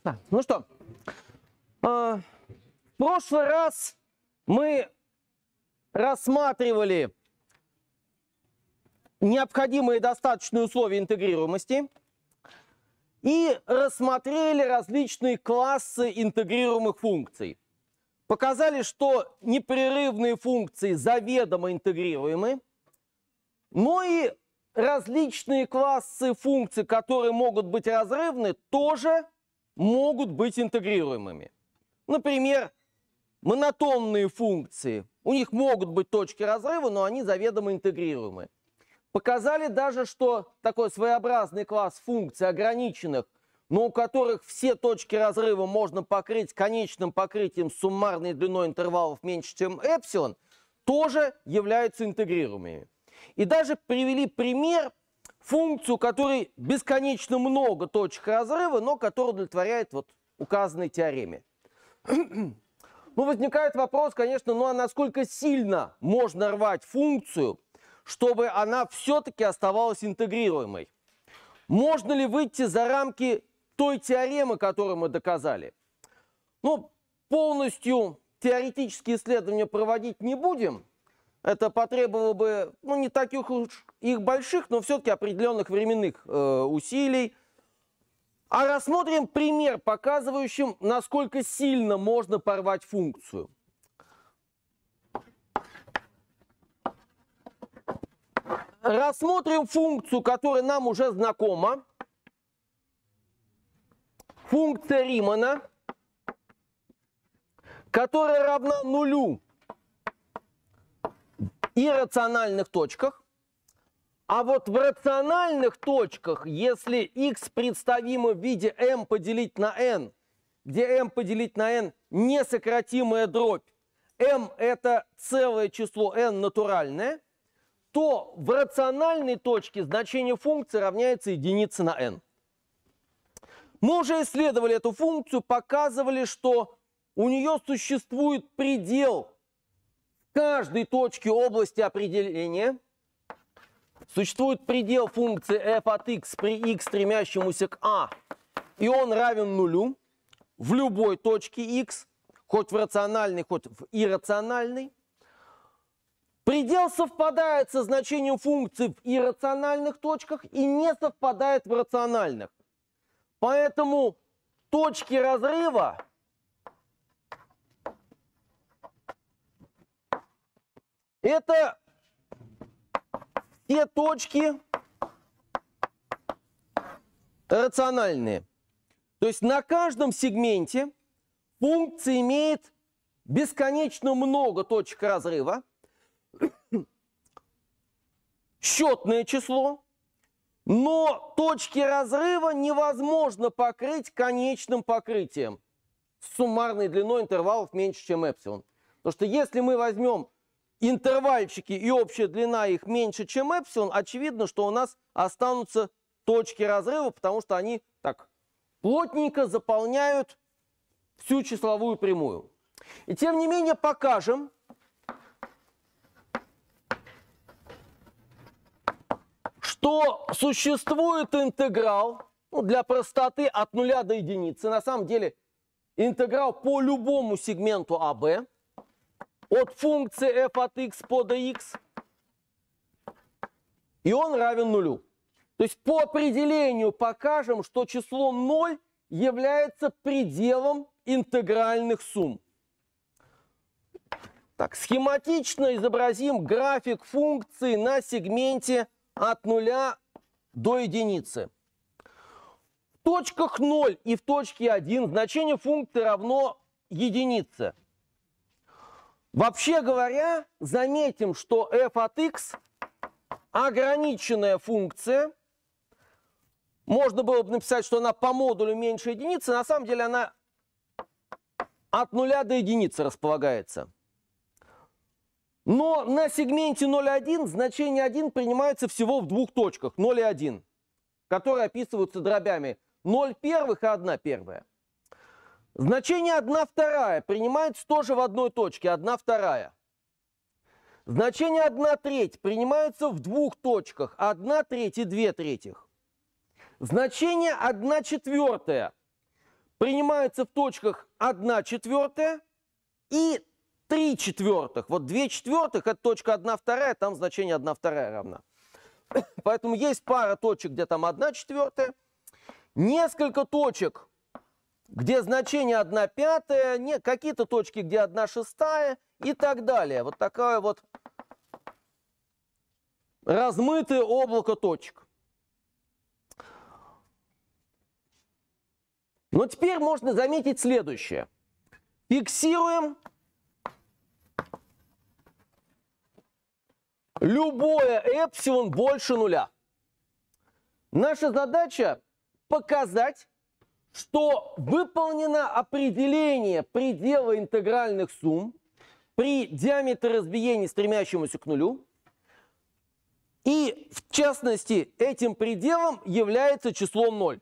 Ну что, в прошлый раз мы рассматривали необходимые и достаточные условия интегрируемости и рассмотрели различные классы интегрируемых функций. Показали, что непрерывные функции заведомо интегрируемы, но и различные классы функций, которые могут быть разрывны, тоже могут быть интегрируемыми. Например, монотонные функции. У них могут быть точки разрыва, но они заведомо интегрируемы. Показали даже, что такой своеобразный класс функций ограниченных, но у которых все точки разрыва можно покрыть конечным покрытием с суммарной длиной интервалов меньше, чем эпсилон, тоже являются интегрируемыми. И даже привели пример функцию, у которой бесконечно много точек разрыва, но которая удовлетворяет вот указанной теореме. Ну, возникает вопрос, конечно, ну а насколько сильно можно рвать функцию, чтобы она все-таки оставалась интегрируемой? Можно ли выйти за рамки той теоремы, которую мы доказали? Ну, полностью теоретические исследования проводить не будем. Это потребовало бы, ну, не таких уж их больших, но все-таки определенных временных усилий. А рассмотрим пример, показывающий, насколько сильно можно порвать функцию. Рассмотрим функцию, которая нам уже знакома. Функция Римана, которая равна нулю в иррациональных точках. А вот в рациональных точках, если x представимо в виде m поделить на n, где m поделить на n несократимая дробь, m это целое число n натуральное, то в рациональной точке значение функции равняется единице на n. Мы уже исследовали эту функцию, показывали, что у нее существует предел в каждой точке области определения. Существует предел функции f от x при x, стремящемуся к a, и он равен нулю в любой точке x, хоть в рациональной, хоть в иррациональной. Предел совпадает со значением функции в иррациональных точках и не совпадает в рациональных. Поэтому точки разрыва это те точки рациональные. То есть на каждом сегменте функция имеет бесконечно много точек разрыва, счетное число, но точки разрыва невозможно покрыть конечным покрытием с суммарной длиной интервалов меньше, чем эпсилон. Потому что если мы возьмем интервальчики и общая длина их меньше, чем эпсилон, очевидно, что у нас останутся точки разрыва, потому что они так плотненько заполняют всю числовую прямую. И тем не менее покажем, что существует интеграл, ну, для простоты от 0 до единицы, на самом деле интеграл по любому сегменту АБ, от функции f от x по dx, и он равен нулю. То есть по определению покажем, что число 0 является пределом интегральных сумм. Так, схематично изобразим график функции на сегменте от 0 до единицы. В точках 0 и в точке 1 значение функции равно единице. Вообще говоря, заметим, что f от x ограниченная функция. Можно было бы написать, что она по модулю меньше единицы. На самом деле она от 0 до единицы располагается. Но на сегменте 0,1 значение 1 принимается всего в двух точках, 0 и 1, которые описываются дробями 0 первых и 1 первая. Значение 1 вторая принимается тоже в одной точке, 1 вторая. Значение 1 треть принимается в двух точках, 1 треть и 2 третьих. Значение 1 четвертая принимается в точках 1/4 и 3/4. Вот 2/4 это точка 1/2, там значение 1/2 равна. Поэтому есть пара точек, где там 1/4, несколько точек, где значение 1/5, какие-то точки, где 1/6 и так далее. Вот такое вот размытое облако точек. Но теперь можно заметить следующее. Фиксируем любое эпсилон больше нуля. Наша задача показать, что выполнено определение предела интегральных сумм при диаметре разбиения, стремящемуся к нулю. И, в частности, этим пределом является число 0.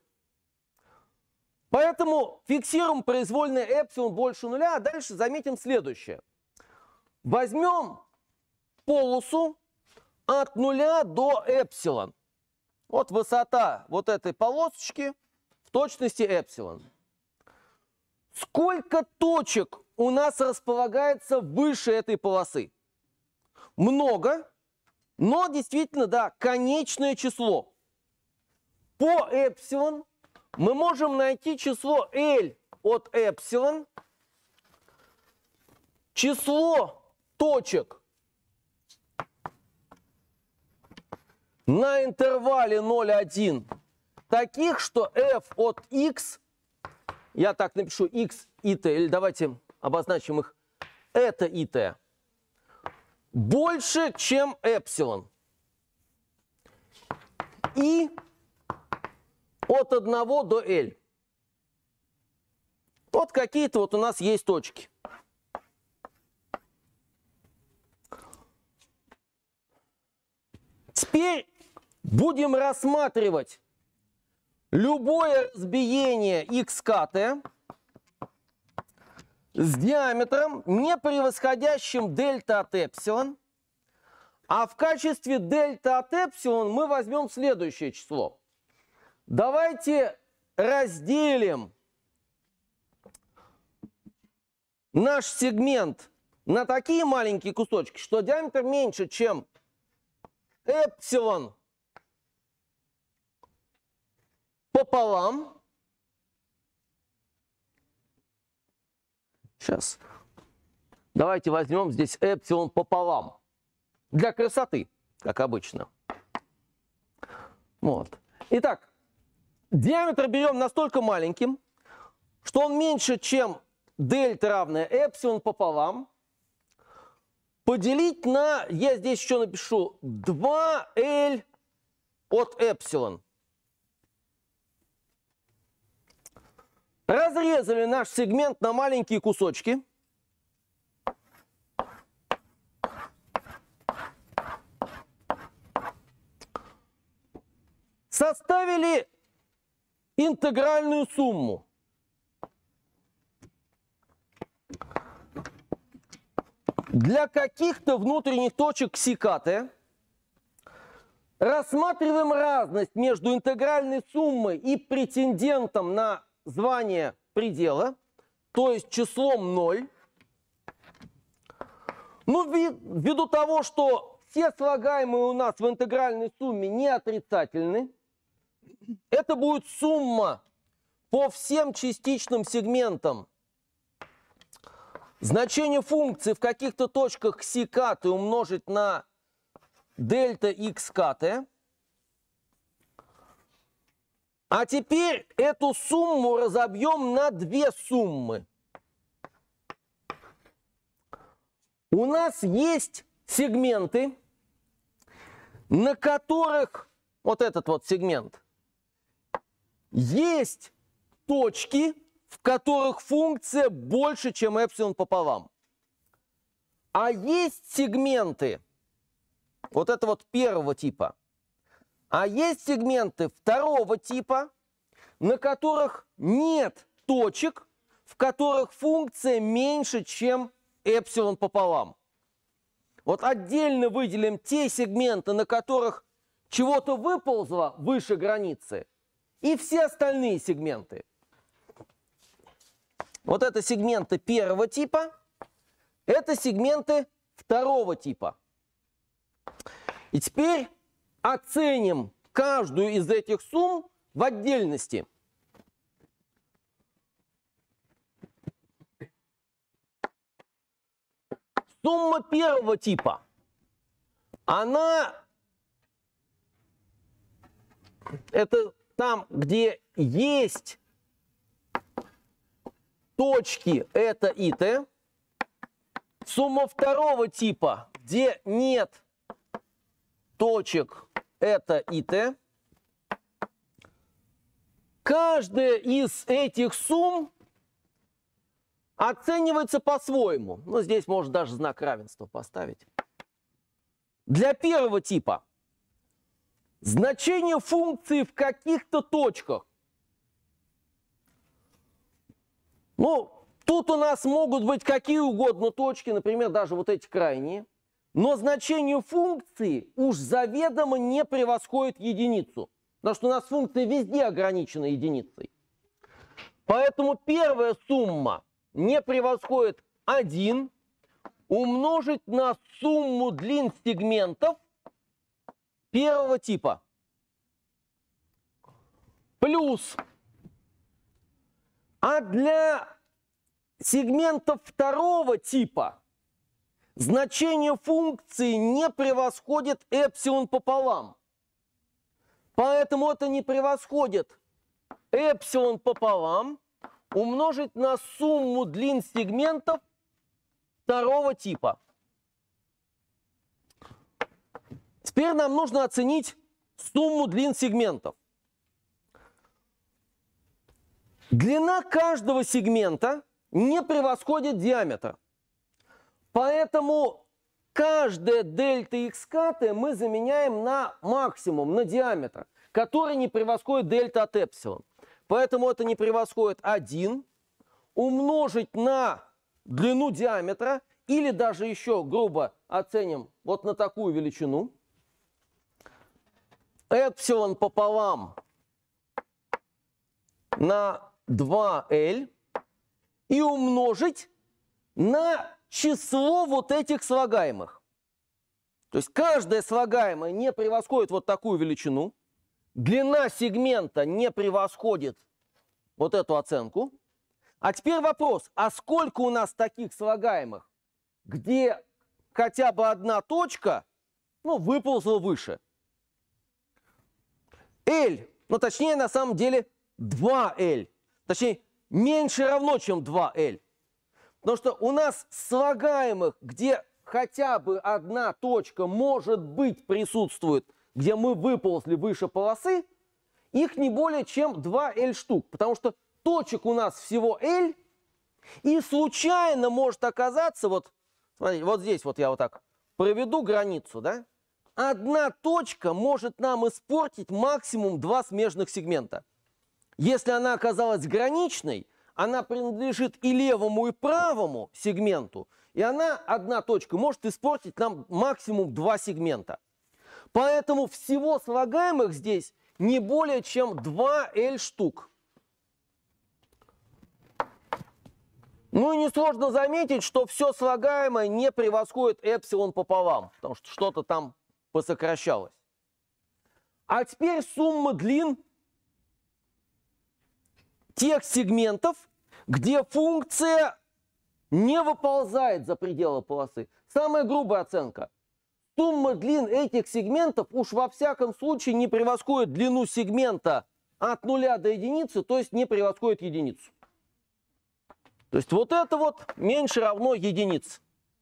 Поэтому фиксируем произвольное эпсилон больше нуля, а дальше заметим следующее. Возьмем полосу от 0 до эпсилон. Вот высота вот этой полосочки в точности эпсилон. Сколько точек у нас располагается выше этой полосы? Много, но действительно, да, конечное число. По эпсилон мы можем найти число L от эпсилон, число точек на интервале 0,1 таких, что f от x, я так напишу x и t, или давайте обозначим их, это и t, больше, чем эпсилон. И от 1 до L. Вот какие-то вот у нас есть точки. Теперь будем рассматривать любое разбиение xkt с диаметром, не превосходящим дельта от эпсилон. А в качестве дельта от эпсилон мы возьмем следующее число. Давайте разделим наш сегмент на такие маленькие кусочки, что диаметр меньше, чем эпсилон пополам. Сейчас. Давайте возьмем здесь эпсилон пополам. Для красоты, как обычно. Вот. Итак, диаметр берем настолько маленьким, что он меньше, чем дельта равная эпсилон пополам. Поделить на, я здесь еще напишу, 2L от эпсилон. Разрезали наш сегмент на маленькие кусочки. Составили интегральную сумму. Для каких-то внутренних точек ксикт рассматриваем разность между интегральной суммой и претендентом на звание предела, то есть числом 0. Ну, ввиду того, что все слагаемые у нас в интегральной сумме не отрицательны, это будет сумма по всем частичным сегментам значение функции в каких-то точках ксикт умножить на дельта xkt. А теперь эту сумму разобьем на две суммы. У нас есть сегменты, на которых, вот этот вот сегмент, есть точки, в которых функция больше, чем эпсилон пополам. А есть сегменты, вот это вот первого типа, а есть сегменты второго типа, на которых нет точек, в которых функция меньше, чем эпсилон пополам. Вот отдельно выделим те сегменты, на которых чего-то выползло выше границы, и все остальные сегменты. Вот это сегменты первого типа, это сегменты второго типа. И теперь оценим каждую из этих сумм в отдельности. Сумма первого типа, она, это там, где есть точки, это и t. Сумма второго типа, где нет точек, это и t. Каждая из этих сумм оценивается по-своему. Ну, здесь можно даже знак равенства поставить. Для первого типа значение функции в каких-то точках. Ну, тут у нас могут быть какие угодно точки, например, даже вот эти крайние. Но значение функции уж заведомо не превосходит единицу. Потому что у нас функция везде ограничена единицей. Поэтому первая сумма не превосходит 1 умножить на сумму длин сегментов первого типа. Плюс. А для сегментов второго типа значение функции не превосходит эпсилон пополам. Поэтому это не превосходит эпсилон пополам умножить на сумму длин сегментов второго типа. Теперь нам нужно оценить сумму длин сегментов. Длина каждого сегмента не превосходит диаметр. Поэтому каждая дельта xk мы заменяем на максимум, на диаметр, который не превосходит дельта от эпсилон. Поэтому это не превосходит 1 умножить на длину диаметра, или даже еще грубо оценим вот на такую величину. Эпсилон пополам на 2L и умножить на число вот этих слагаемых. То есть каждое слагаемое не превосходит вот такую величину. Длина сегмента не превосходит вот эту оценку. А теперь вопрос, а сколько у нас таких слагаемых, где хотя бы одна точка, ну, выползла выше? L, ну, точнее, на самом деле 2L. Точнее, меньше равно, чем 2L. Потому что у нас слагаемых, где хотя бы одна точка, может быть, присутствует, где мы выползли выше полосы, их не более чем 2L штук. Потому что точек у нас всего L, и случайно может оказаться, вот, смотрите, вот здесь вот я вот так проведу границу, да? Одна точка может нам испортить максимум 2 смежных сегмента. Если она оказалась граничной, она принадлежит и левому, и правому сегменту, и она, одна точка, может испортить нам максимум 2 сегмента. Поэтому всего слагаемых здесь не более чем 2L штук. Ну и несложно заметить, что все слагаемое не превосходит эпсилон пополам, потому что что-то там посокращалось. А теперь сумма длин тех сегментов, где функция не выползает за пределы полосы. Самая грубая оценка. Сумма длин этих сегментов уж во всяком случае не превосходит длину сегмента от 0 до единицы, то есть не превосходит единицу. То есть вот это вот меньше равно единице.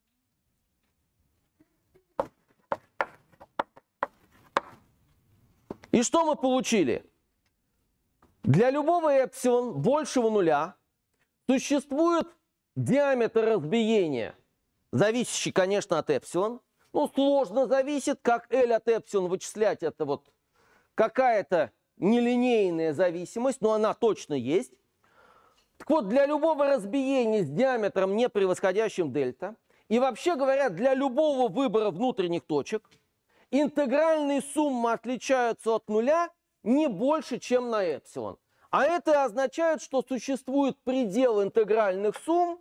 И что мы получили? Для любого эпсилон большего нуля существует диаметр разбиения, зависящий, конечно, от эпсилон. Ну, сложно зависит, как L от эпсилон вычислять. Это вот какая-то нелинейная зависимость, но она точно есть. Так вот, для любого разбиения с диаметром, не превосходящим дельта, и вообще говоря, для любого выбора внутренних точек, интегральные суммы отличаются от нуля не больше, чем на эпсилон. А это означает, что существует предел интегральных сумм,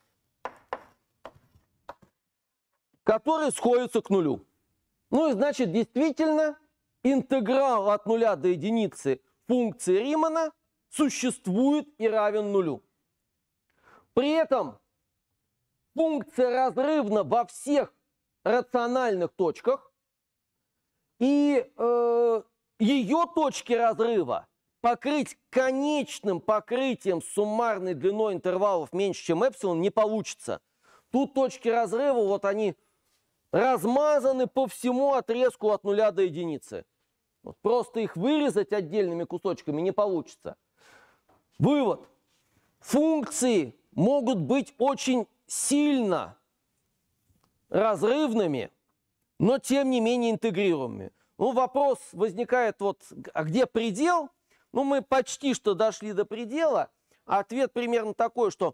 который сходится к нулю. Ну и значит, действительно, интеграл от нуля до единицы функции Римана существует и равен нулю. При этом функция разрывна во всех рациональных точках, и ее точки разрыва покрыть конечным покрытием с суммарной длиной интервалов меньше, чем эпсилон, не получится. Тут точки разрыва, вот они размазаны по всему отрезку от нуля до единицы. Вот просто их вырезать отдельными кусочками не получится. Вывод. Функции могут быть очень сильно разрывными, но тем не менее интегрируемыми. Ну, вопрос возникает, вот, а где предел? Ну, мы почти что дошли до предела. Ответ примерно такой, что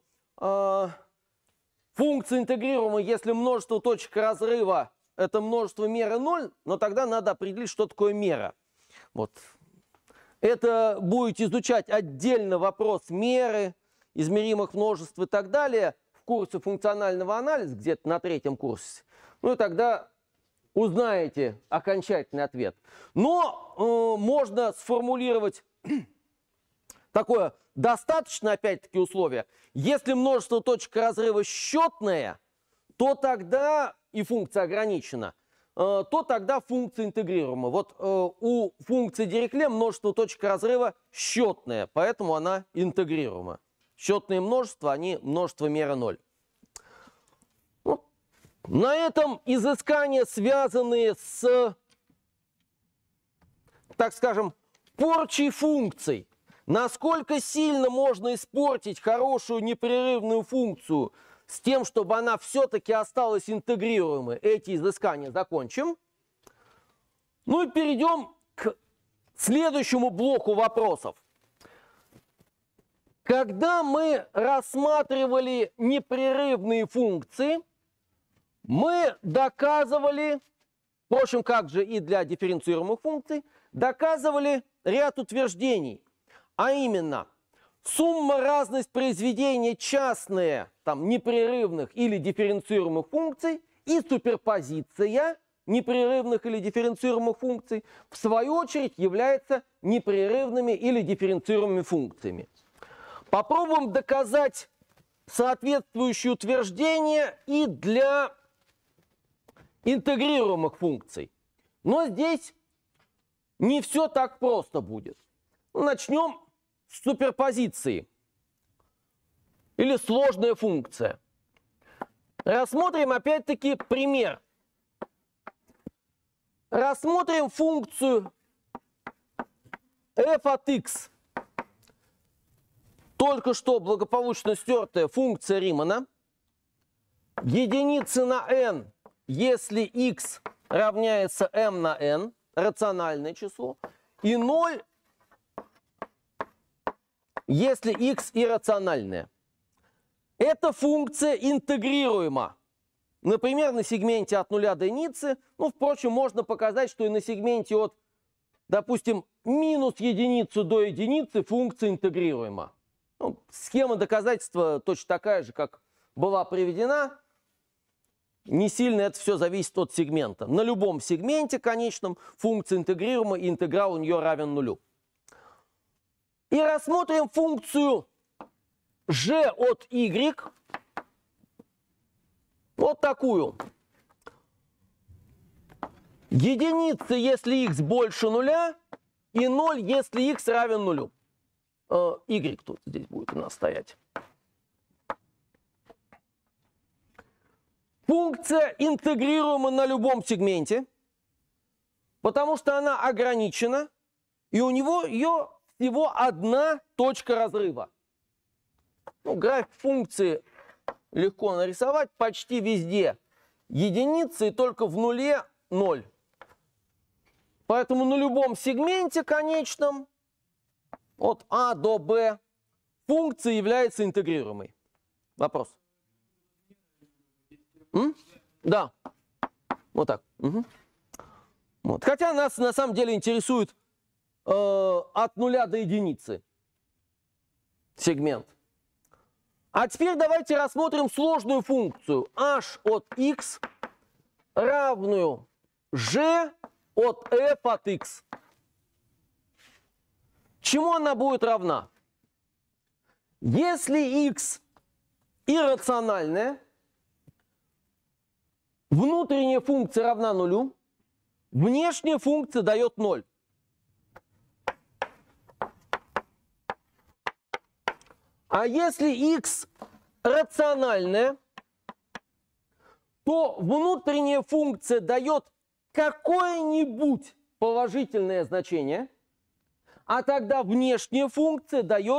функция интегрируема, если множество точек разрыва – это множество меры 0, но тогда надо определить, что такое мера. Вот. Это будете изучать отдельно вопрос меры, измеримых множеств и так далее в курсе функционального анализа, где-то на 3-м курсе. Ну и тогда узнаете окончательный ответ. Но можно сформулировать такое достаточно, опять-таки, условие. Если множество точек разрыва счетное, то тогда и функция ограничена, то тогда функция интегрируема. Вот у функции Дirichlet множество точек разрыва счетное, поэтому она интегрируема. Счетные множества, они множество меры 0. Вот. На этом изыскания, связанные с, так скажем, порчей функций. Насколько сильно можно испортить хорошую непрерывную функцию с тем, чтобы она все-таки осталась интегрируемой, эти изыскания закончим. Ну и перейдем к следующему блоку вопросов. Когда мы рассматривали непрерывные функции, мы доказывали, впрочем, как же и для дифференцируемых функций, доказывали ряд утверждений. А именно, сумма разность произведения частные, там, непрерывных или дифференцируемых функций и суперпозиция непрерывных или дифференцируемых функций, в свою очередь, являются непрерывными или дифференцируемыми функциями. Попробуем доказать соответствующие утверждения и для интегрируемых функций. Но здесь не все так просто будет. Начнем с суперпозиции или сложная функция. Рассмотрим опять-таки пример. Рассмотрим функцию f от x. Только что благополучно стертая функция Римана. Единицы на n, если x равняется m на n, рациональное число, и 0, если x иррациональное. Эта функция интегрируема. Например, на сегменте от 0 до единицы. Ну, впрочем, можно показать, что и на сегменте от, допустим, минус единицы до единицы функция интегрируема. Ну, схема доказательства точно такая же, как была приведена. Не сильно это все зависит от сегмента. На любом сегменте конечном функция интегрируема, и интеграл у нее равен нулю. И рассмотрим функцию g от y. Вот такую. Единица, если x больше нуля, и 0, если x равен нулю. Y тут здесь будет у нас стоять. Функция интегрируема на любом сегменте, потому что она ограничена, и у ее всего одна точка разрыва. Ну, график функции легко нарисовать, почти везде единицы, и только в нуле 0. Поэтому на любом сегменте конечном от А до Б функция является интегрируемой. Вопрос? Да. Вот так. Угу. Вот. Хотя нас на самом деле интересует от 0 до единицы. сегмент. А теперь давайте рассмотрим сложную функцию h от x равную g от f от x. Чему она будет равна? Если x иррациональная, внутренняя функция равна нулю, внешняя функция дает 0. А если x рациональная, то внутренняя функция дает какое-нибудь положительное значение, а тогда внешняя функция дает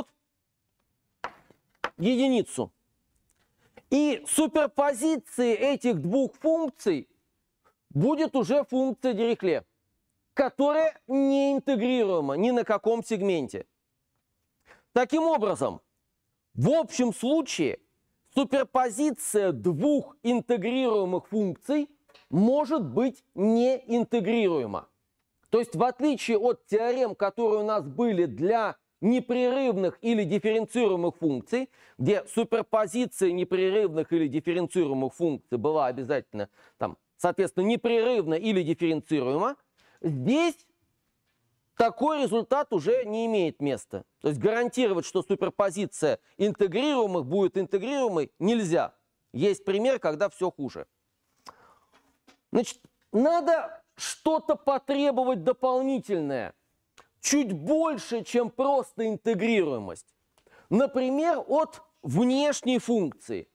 единицу. И суперпозицией этих двух функций будет уже функция Дирихле, которая не интегрируема ни на каком сегменте. Таким образом, в общем случае суперпозиция двух интегрируемых функций может быть неинтегрируема. То есть в отличие от теорем, которые у нас были для непрерывных или дифференцируемых функций, где суперпозиция непрерывных или дифференцируемых функций была обязательно, там, соответственно, непрерывна или дифференцируема, здесь такой результат уже не имеет места. То есть гарантировать, что суперпозиция интегрируемых будет интегрируемой, нельзя. Есть пример, когда все хуже. Значит, надо что-то потребовать дополнительное, чуть больше, чем просто интегрируемость. Например, от внешней функции.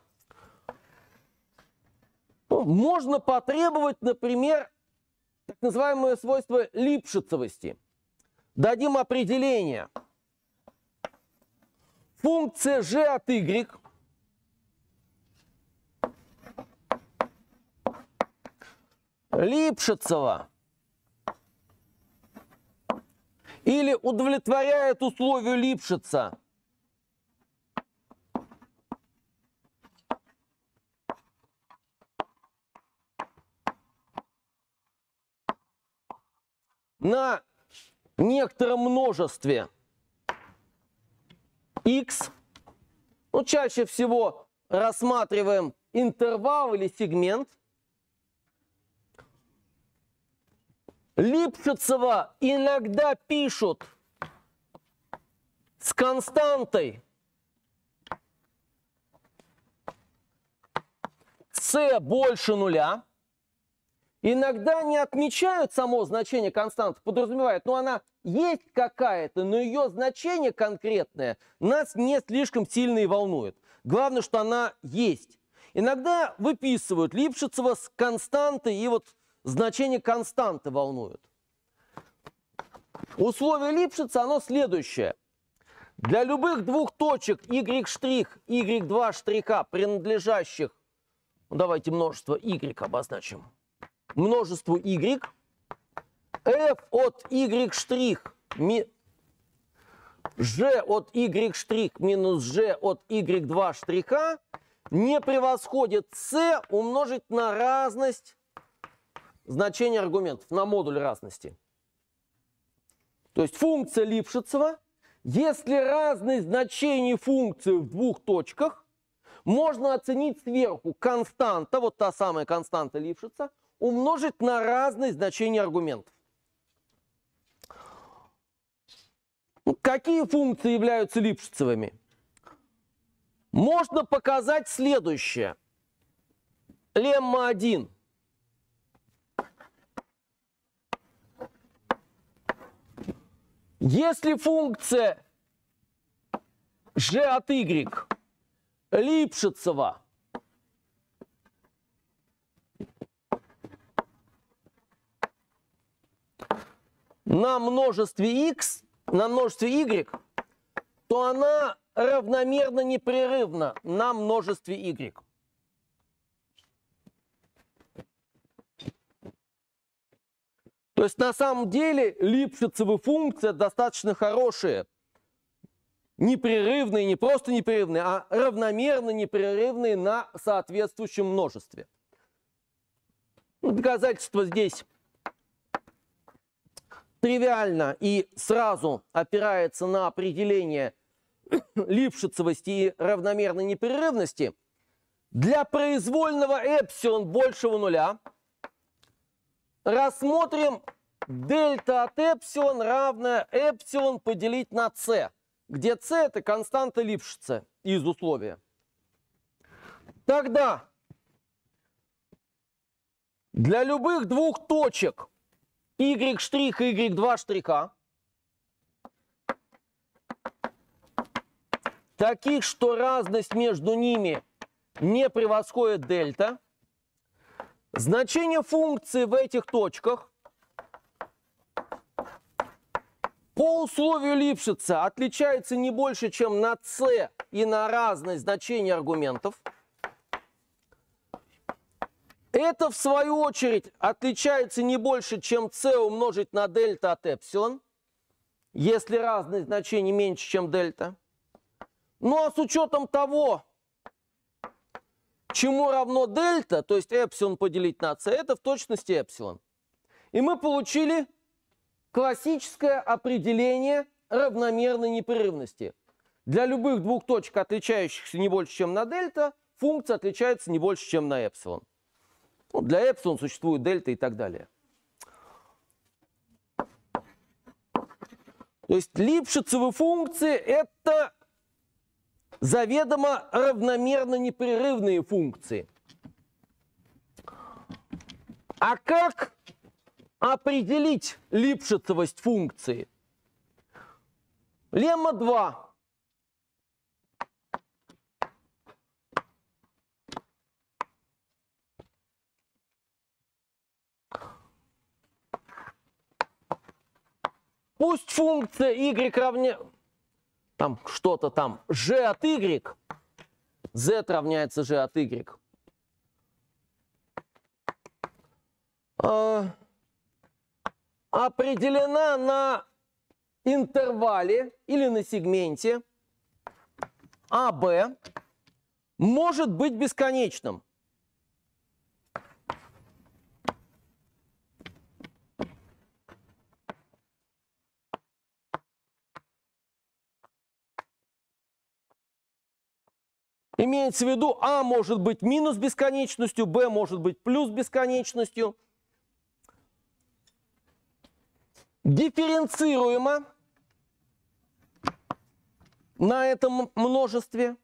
Можно потребовать, например, так называемое свойство липшицевости. Дадим определение. Функция g от y Липшицева или удовлетворяет условию Липшица на некотором множестве x, ну, чаще всего рассматриваем интервал или сегмент, Липшицева иногда пишут с константой c больше нуля. Иногда не отмечают само значение константы, подразумевают, но она есть какая-то, но ее значение конкретное нас не слишком сильно и волнует. Главное, что она есть. Иногда выписывают Липшицева с константой, и вот значение константы волнует. Условие Липшица, оно следующее. Для любых двух точек y', y2 штриха, принадлежащих, давайте множество y обозначим, множеству y, f от y', g от y' минус g от y2 штриха не превосходит c умножить на разность значения аргументов, на модуль разности. То есть функция Липшицева, если разность значений функции в двух точках, можно оценить сверху константа, вот та самая константа Липшица, умножить на разность значений аргументов. Какие функции являются Липшицевыми? Можно показать следующее. Лемма 1. Если функция g от y Липшицева на множестве x, на множестве y, то она равномерно непрерывна на множестве y. То есть на самом деле Липшицевы функции достаточно хорошие. Непрерывные, не просто непрерывные, а равномерно непрерывные на соответствующем множестве. Доказательство здесь тривиально и сразу опирается на определение липшицевости и равномерной непрерывности, для произвольного эпсилон большего нуля рассмотрим дельта от эпсилон равная эпсилон поделить на c, где c это константа Липшица из условия. Тогда для любых двух точек y' и y2 штриха, таких, что разность между ними не превосходит дельта, значение функции в этих точках по условию Липшица отличается не больше, чем на c и на разность значений аргументов. Это, в свою очередь, отличается не больше, чем c умножить на дельта от эпсилон, если разность значений меньше, чем дельта. Ну а с учетом того, чему равно дельта, то есть эпсилон поделить на c, это в точности эпсилон. И мы получили классическое определение равномерной непрерывности. Для любых двух точек, отличающихся не больше, чем на дельта, функция отличается не больше, чем на эпсилон. Ну, для эпсилон существует дельта и так далее. То есть липшицевые функции – это заведомо равномерно непрерывные функции. А как определить липшицевость функции? Лемма 2. Пусть функция y равняется, там что-то там, g от y, z равняется g от y, определена на интервале или на сегменте AB, может быть бесконечным. Имеется в виду, А может быть минус бесконечностью, Б может быть плюс бесконечностью. Дифференцируемо на этом множестве.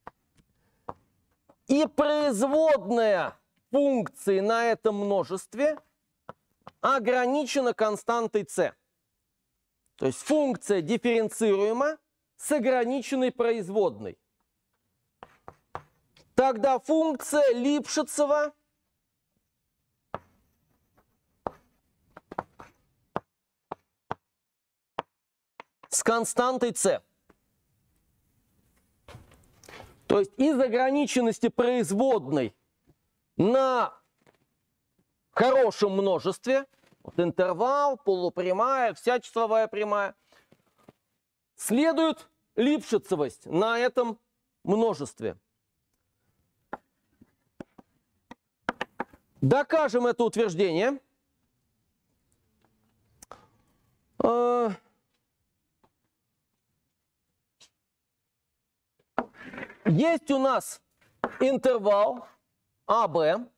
И производная функции на этом множестве ограничена константой c. То есть функция дифференцируема с ограниченной производной. Тогда функция Липшицева с константой c. То есть из ограниченности производной на хорошем множестве, вот интервал, полупрямая, вся числовая прямая, следует Липшицевость на этом множестве. Докажем это утверждение. Есть у нас интервал АБ.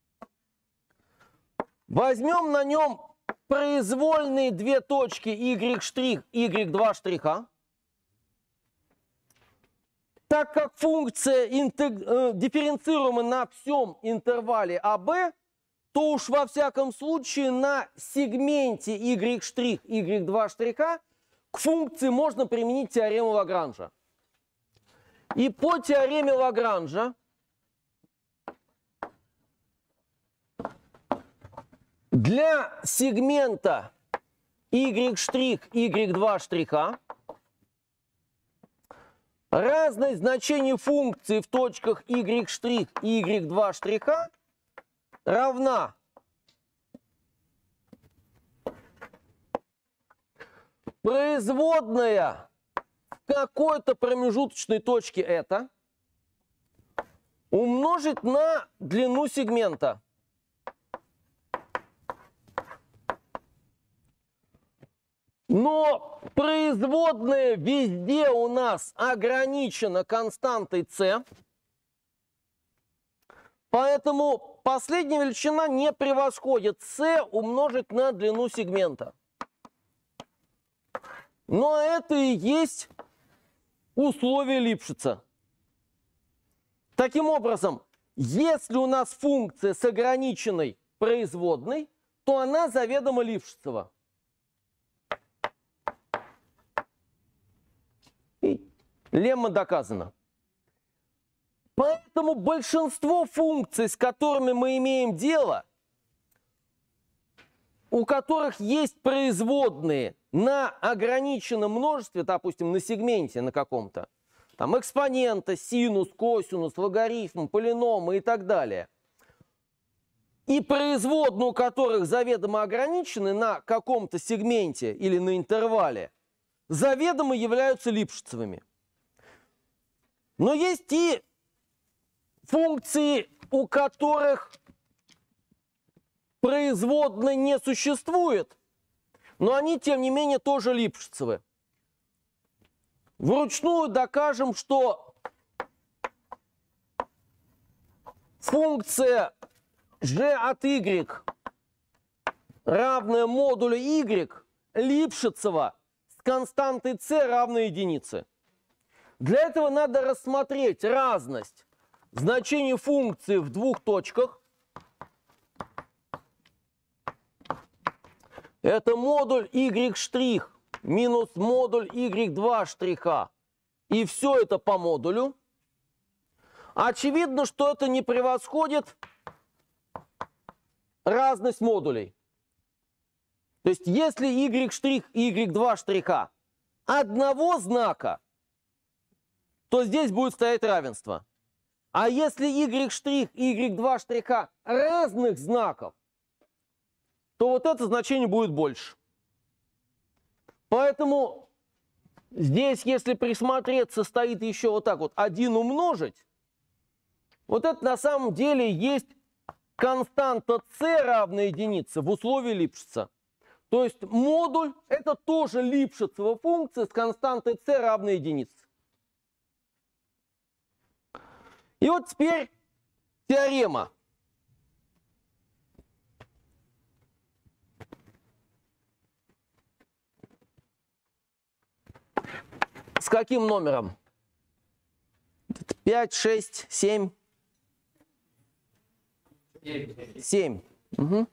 Возьмем на нем произвольные две точки y', y2 штриха. Так как функция дифференцируема на всем интервале АБ, то уж во всяком случае на сегменте y', y2 штриха к функции можно применить теорему Лагранжа. И по теореме Лагранжа для сегмента y', y2 штриха разность значений функции в точках y', y2 штриха равна производная в какой-то промежуточной точке это умножить на длину сегмента. Но производная везде у нас ограничена константой c. Поэтому последняя величина не превосходит c умножить на длину сегмента. Но это и есть условие Липшица. Таким образом, если у нас функция с ограниченной производной, то она заведомо Липшицева. И лемма доказана. Поэтому большинство функций, с которыми мы имеем дело, у которых есть производные на ограниченном множестве, допустим, на сегменте на каком-то, там экспонента, синус, косинус, логарифм, полиномы и так далее, и производные, у которых заведомо ограничены на каком-то сегменте или на интервале, заведомо являются Липшицевыми. Но есть и функции, у которых производной не существует, но они, тем не менее, тоже Липшицевы. Вручную докажем, что функция g от y равная модулю y Липшицева с константой c равной единице. Для этого надо рассмотреть разность значений функции в двух точках. Это модуль y' минус модуль y2 штриха. И все это по модулю. Очевидно, что это не превосходит разность модулей. То есть, если y' и y2 штриха одного знака, то здесь будет стоять равенство. А если y' и y2 штриха разных знаков, то вот это значение будет больше. Поэтому здесь, если присмотреться, стоит еще вот так вот 1 умножить. Вот это на самом деле есть константа c равная единице в условии Липшица. То есть модуль это тоже Липшицева функция с константой c равной единице. И вот теперь теорема. С каким номером? 5, 6, 7? 7. Угу.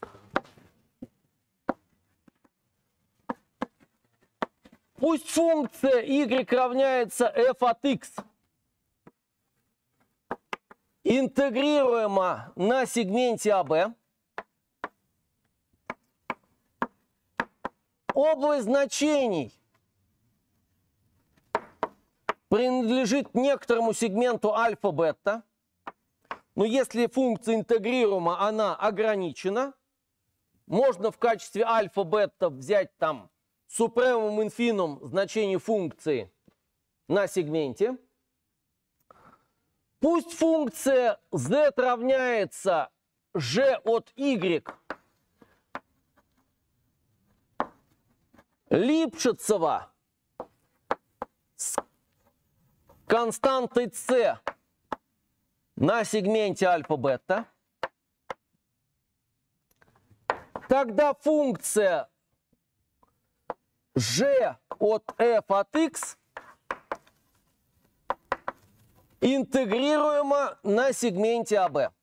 Пусть функция y равняется f от x интегрируема на сегменте АБ. Область значений принадлежит некоторому сегменту альфа-бета. Но если функция интегрируема, она ограничена. Можно в качестве альфа-бета взять там супремум инфинум значение функции на сегменте. Пусть функция z равняется g от y Липшицева с константой c на сегменте альфа-бета. Тогда функция g от f от x интегрируема на сегменте АБ.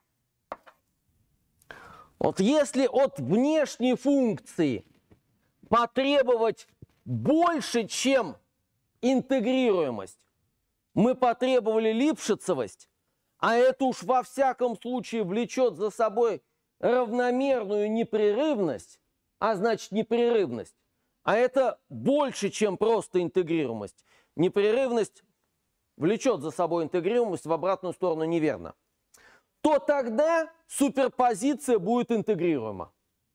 Вот если от внешней функции потребовать больше, чем интегрируемость, мы потребовали липшицевость, а это уж во всяком случае влечет за собой равномерную непрерывность, а значит непрерывность, а это больше, чем просто интегрируемость. Непрерывность влечет за собой интегрируемость, в обратную сторону неверно, то тогда суперпозиция будет интегрируема.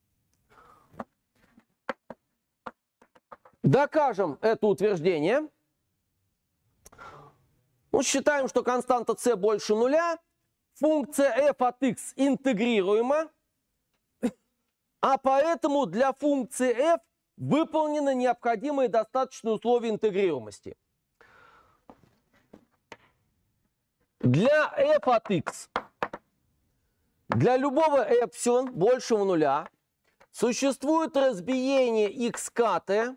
Докажем это утверждение. Ну, считаем, что константа c больше нуля, функция f от x интегрируема, а поэтому для функции f выполнены необходимые достаточные условия интегрируемости. Для f от x, для любого эпсилон большего нуля, существует разбиение x k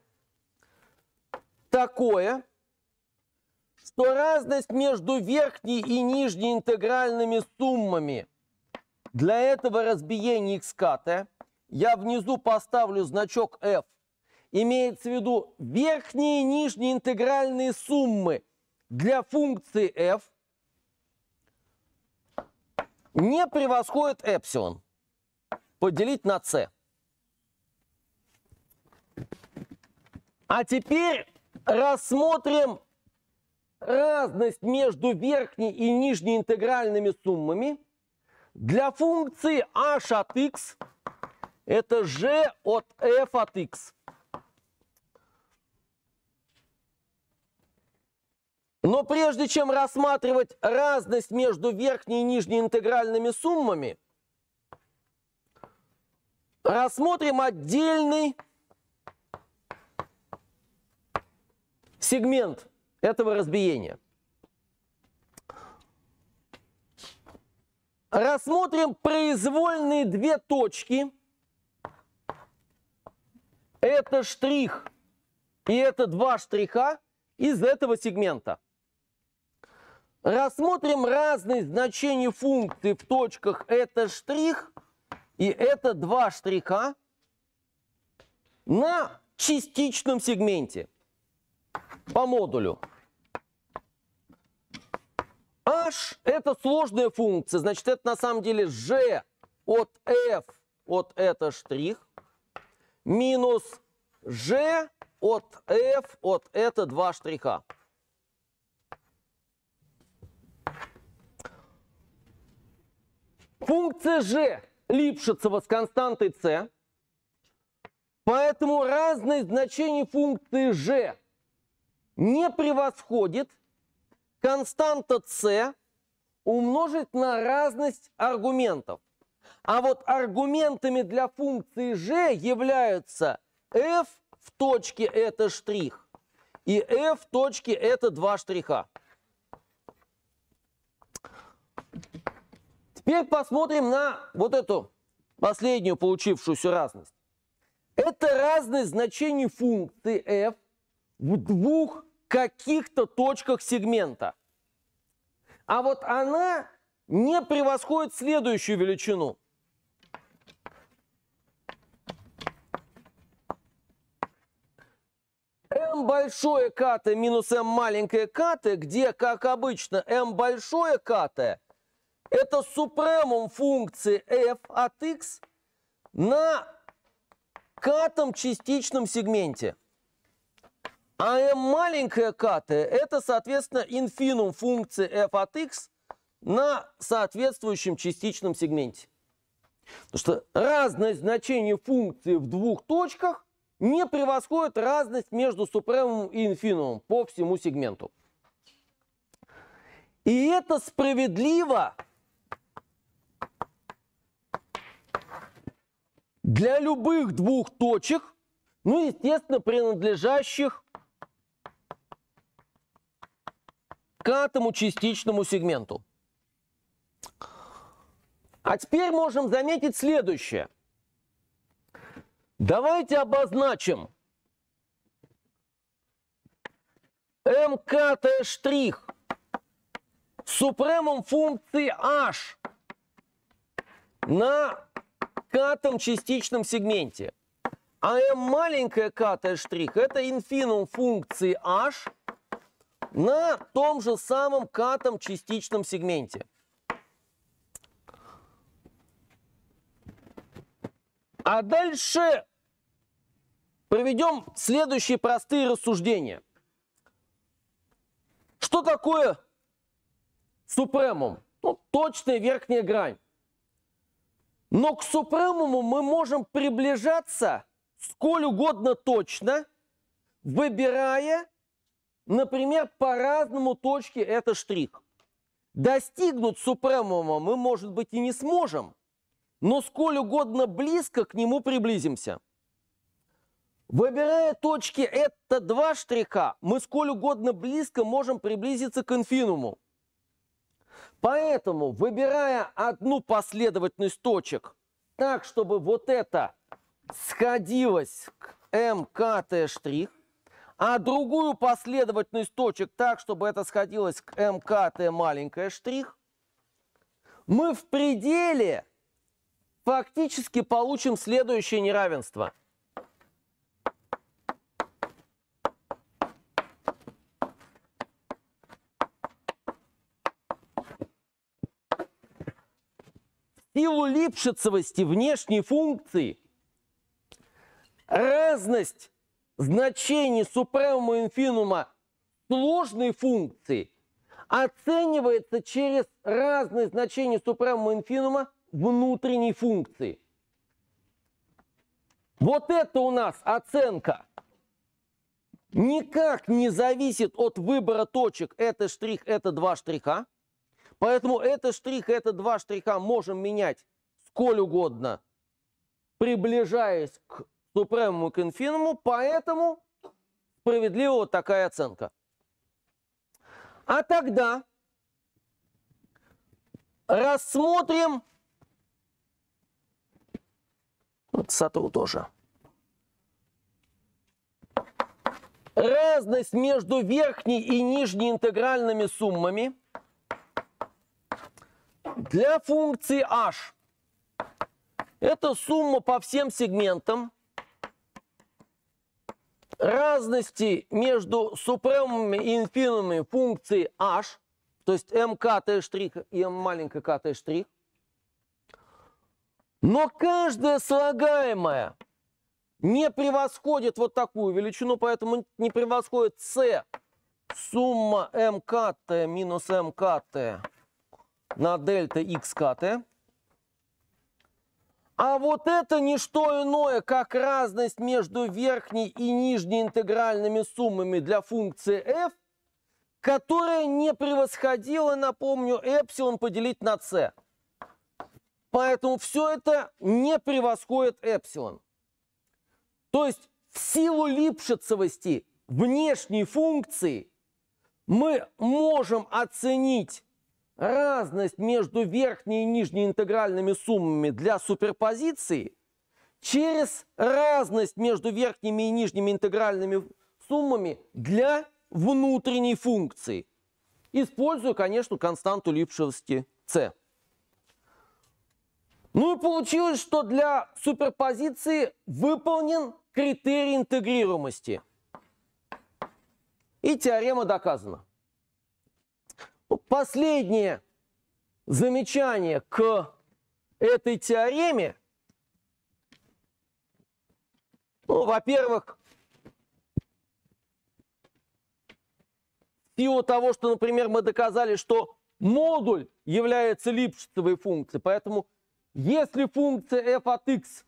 такое, что разность между верхней и нижней интегральными суммами для этого разбиения x k, я внизу поставлю значок f, имеется в виду верхние и нижние интегральные суммы для функции f, не превосходит эпсилон поделить на c. А теперь рассмотрим разность между верхней и нижней интегральными суммами для функции h от x, это g от f от x. Но прежде чем рассматривать разность между верхней и нижней интегральными суммами, рассмотрим отдельный сегмент этого разбиения. Рассмотрим произвольные две точки. Это штрих и это два штриха из этого сегмента. Рассмотрим разные значения функций в точках это штрих и это два штриха на частичном сегменте по модулю. H это сложная функция, значит это на самом деле g от f от это штрих минус g от f от это два штриха. Функция g Липшицева с константой c, поэтому разность значений функции g не превосходит константа c умножить на разность аргументов. А вот аргументами для функции g являются f в точке это штрих и f в точке это два штриха. Теперь посмотрим на вот эту последнюю получившуюся разность. Это разность значений функции f в двух каких-то точках сегмента. А вот она не превосходит следующую величину. m большое кт минус m маленькое кт, где, как обычно, m большое кт это супремум функции f от x на катом частичном сегменте. А m маленькое кт это, соответственно, инфинум функции f от x на соответствующем частичном сегменте. Потому что разность значений функции в двух точках не превосходит разность между супремумом и инфинумом по всему сегменту. И это справедливо для любых двух точек, ну, естественно, принадлежащих к этому частичному сегменту. А теперь можем заметить следующее. Давайте обозначим МКТ' супремум функции h на катом частичном сегменте. А m маленькая кт' это инфинум функции h на том же самом катом частичном сегменте. А дальше проведем следующие простые рассуждения. Что такое супремум? Ну, точная верхняя грань. Но к супремуму мы можем приближаться сколь угодно точно, выбирая, например, по-разному точки это штрих. Достигнуть супремума мы, может быть, и не сможем, но сколь угодно близко к нему приблизимся. Выбирая точки это 2 штриха, мы сколь угодно близко можем приблизиться к инфинуму. Поэтому, выбирая одну последовательность точек так, чтобы вот это сходилось к МКТ штрих, а другую последовательность точек так, чтобы это сходилось к МКТ маленькая штрих, мы в пределе фактически получим следующее неравенство. В силу липшицевости внешней функции разность значений супремума и инфинума сложной функции оценивается через разность значений супремума и инфинума внутренней функции. Вот это у нас оценка никак не зависит от выбора точек это штрих, это 2 штриха. Поэтому это штрих, это 2 штриха можем менять сколь угодно, приближаясь к супремуму и к инфинуму, поэтому справедлива вот такая оценка. А тогда рассмотрим, вот сотру тоже, разность между верхней и нижней интегральными суммами для функции h. Это сумма по всем сегментам разности между супремумами и инфинумами функции h, то есть МКТ штрих и М маленькая КТ штрих. Но каждая слагаемая не превосходит вот такую величину, поэтому не превосходит c сумма МКТ минус МКТ на дельта xkt. А вот это не что иное, как разность между верхней и нижней интегральными суммами для функции f, которая не превосходила, напомню, эпсилон поделить на c. Поэтому все это не превосходит эпсилон. То есть в силу липшицевости внешней функции мы можем оценить разность между верхней и нижней интегральными суммами для суперпозиции через разность между верхними и нижними интегральными суммами для внутренней функции, используя, конечно, константу липшицевости c. Ну и получилось, что для суперпозиции выполнен критерий интегрируемости. И теорема доказана. Последнее замечание к этой теореме. Ну, во-первых, в силу того, что, например, мы доказали, что модуль является липшицевой функцией, поэтому если функция f от x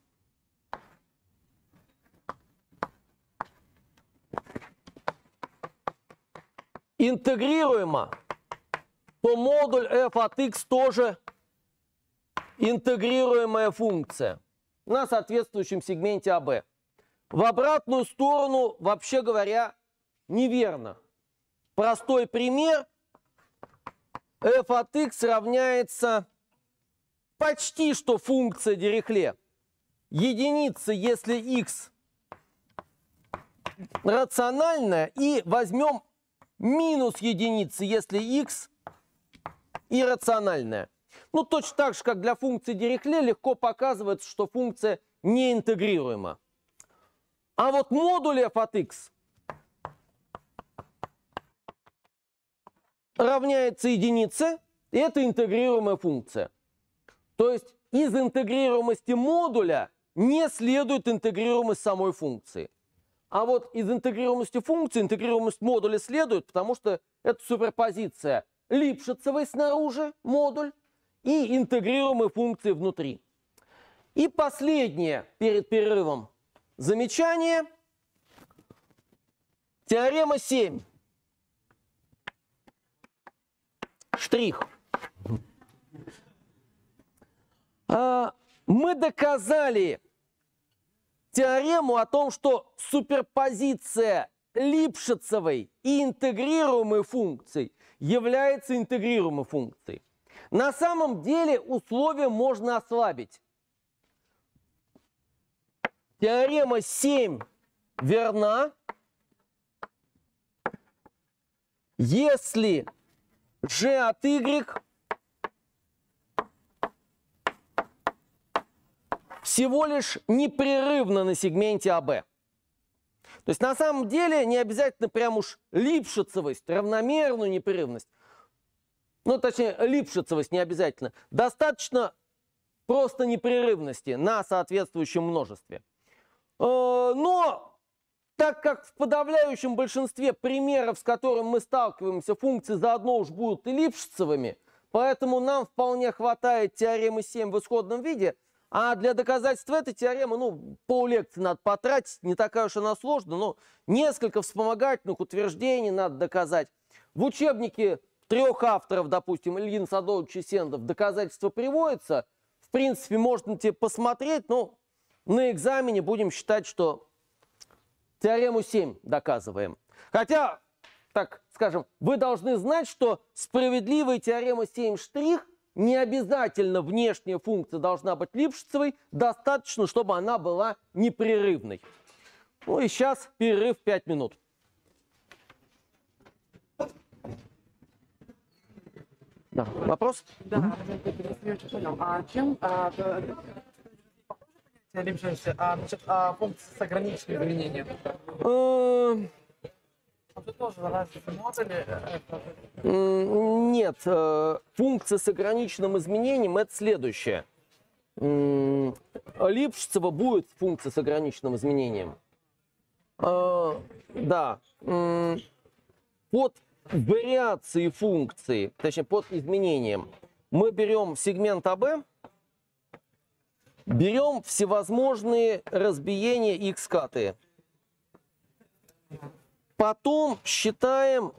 интегрируема, то модуль f от x тоже интегрируемая функция на соответствующем сегменте АБ. В обратную сторону, вообще говоря, неверно. Простой пример. f от x равняется почти что функция Дирихле. Единица, если x рациональная, и возьмем минус единицы, если x иррациональная. Ну, точно так же, как для функции Дирихле, легко показывается, что функция не интегрируема. А вот модуль f от x равняется единице, и это интегрируемая функция. То есть из интегрируемости модуля не следует интегрируемость самой функции. А вот из интегрируемости функции интегрируемость модуля следует, потому что это суперпозиция липшицевой снаружи модуль и интегрируемой функции внутри. И последнее перед перерывом замечание. Теорема 7. Штрих. Мы доказали теорему о том, что суперпозиция липшицевой и интегрируемой функций является интегрируемой функцией. На самом деле условие можно ослабить. Теорема 7 верна, если g от y всего лишь непрерывно на сегменте АБ. То есть на самом деле не обязательно прям уж липшицевость, равномерную непрерывность. Ну, точнее, липшицевость не обязательно. Достаточно просто непрерывности на соответствующем множестве. Но так как в подавляющем большинстве примеров, с которыми мы сталкиваемся, функции заодно уж будут и липшицевыми, поэтому нам вполне хватает теоремы 7 в исходном виде. А для доказательства этой теоремы, ну, поллекции надо потратить, не такая уж она сложная, но несколько вспомогательных утверждений надо доказать. В учебнике 3 авторов, допустим, Ильин, Садович и Сендов, доказательства приводятся. В принципе, можно посмотреть, но на экзамене будем считать, что теорему 7 доказываем. Хотя, так скажем, вы должны знать, что справедливая теорема 7 штрих не обязательно внешняя функция должна быть липшицевой, достаточно, чтобы она была непрерывной. Ну и сейчас перерыв 5 минут. Да, вопрос? Да, я очень понял. А чем липшицевость, функция с ограниченным изменением? Это тоже разные модули? Нет, функция с ограниченным изменением это следующее. Липшицева будет функция с ограниченным изменением. Да. Под вариацией функции, точнее под изменением, мы берем сегмент АБ, берем всевозможные разбиения x-катые. Потом считаем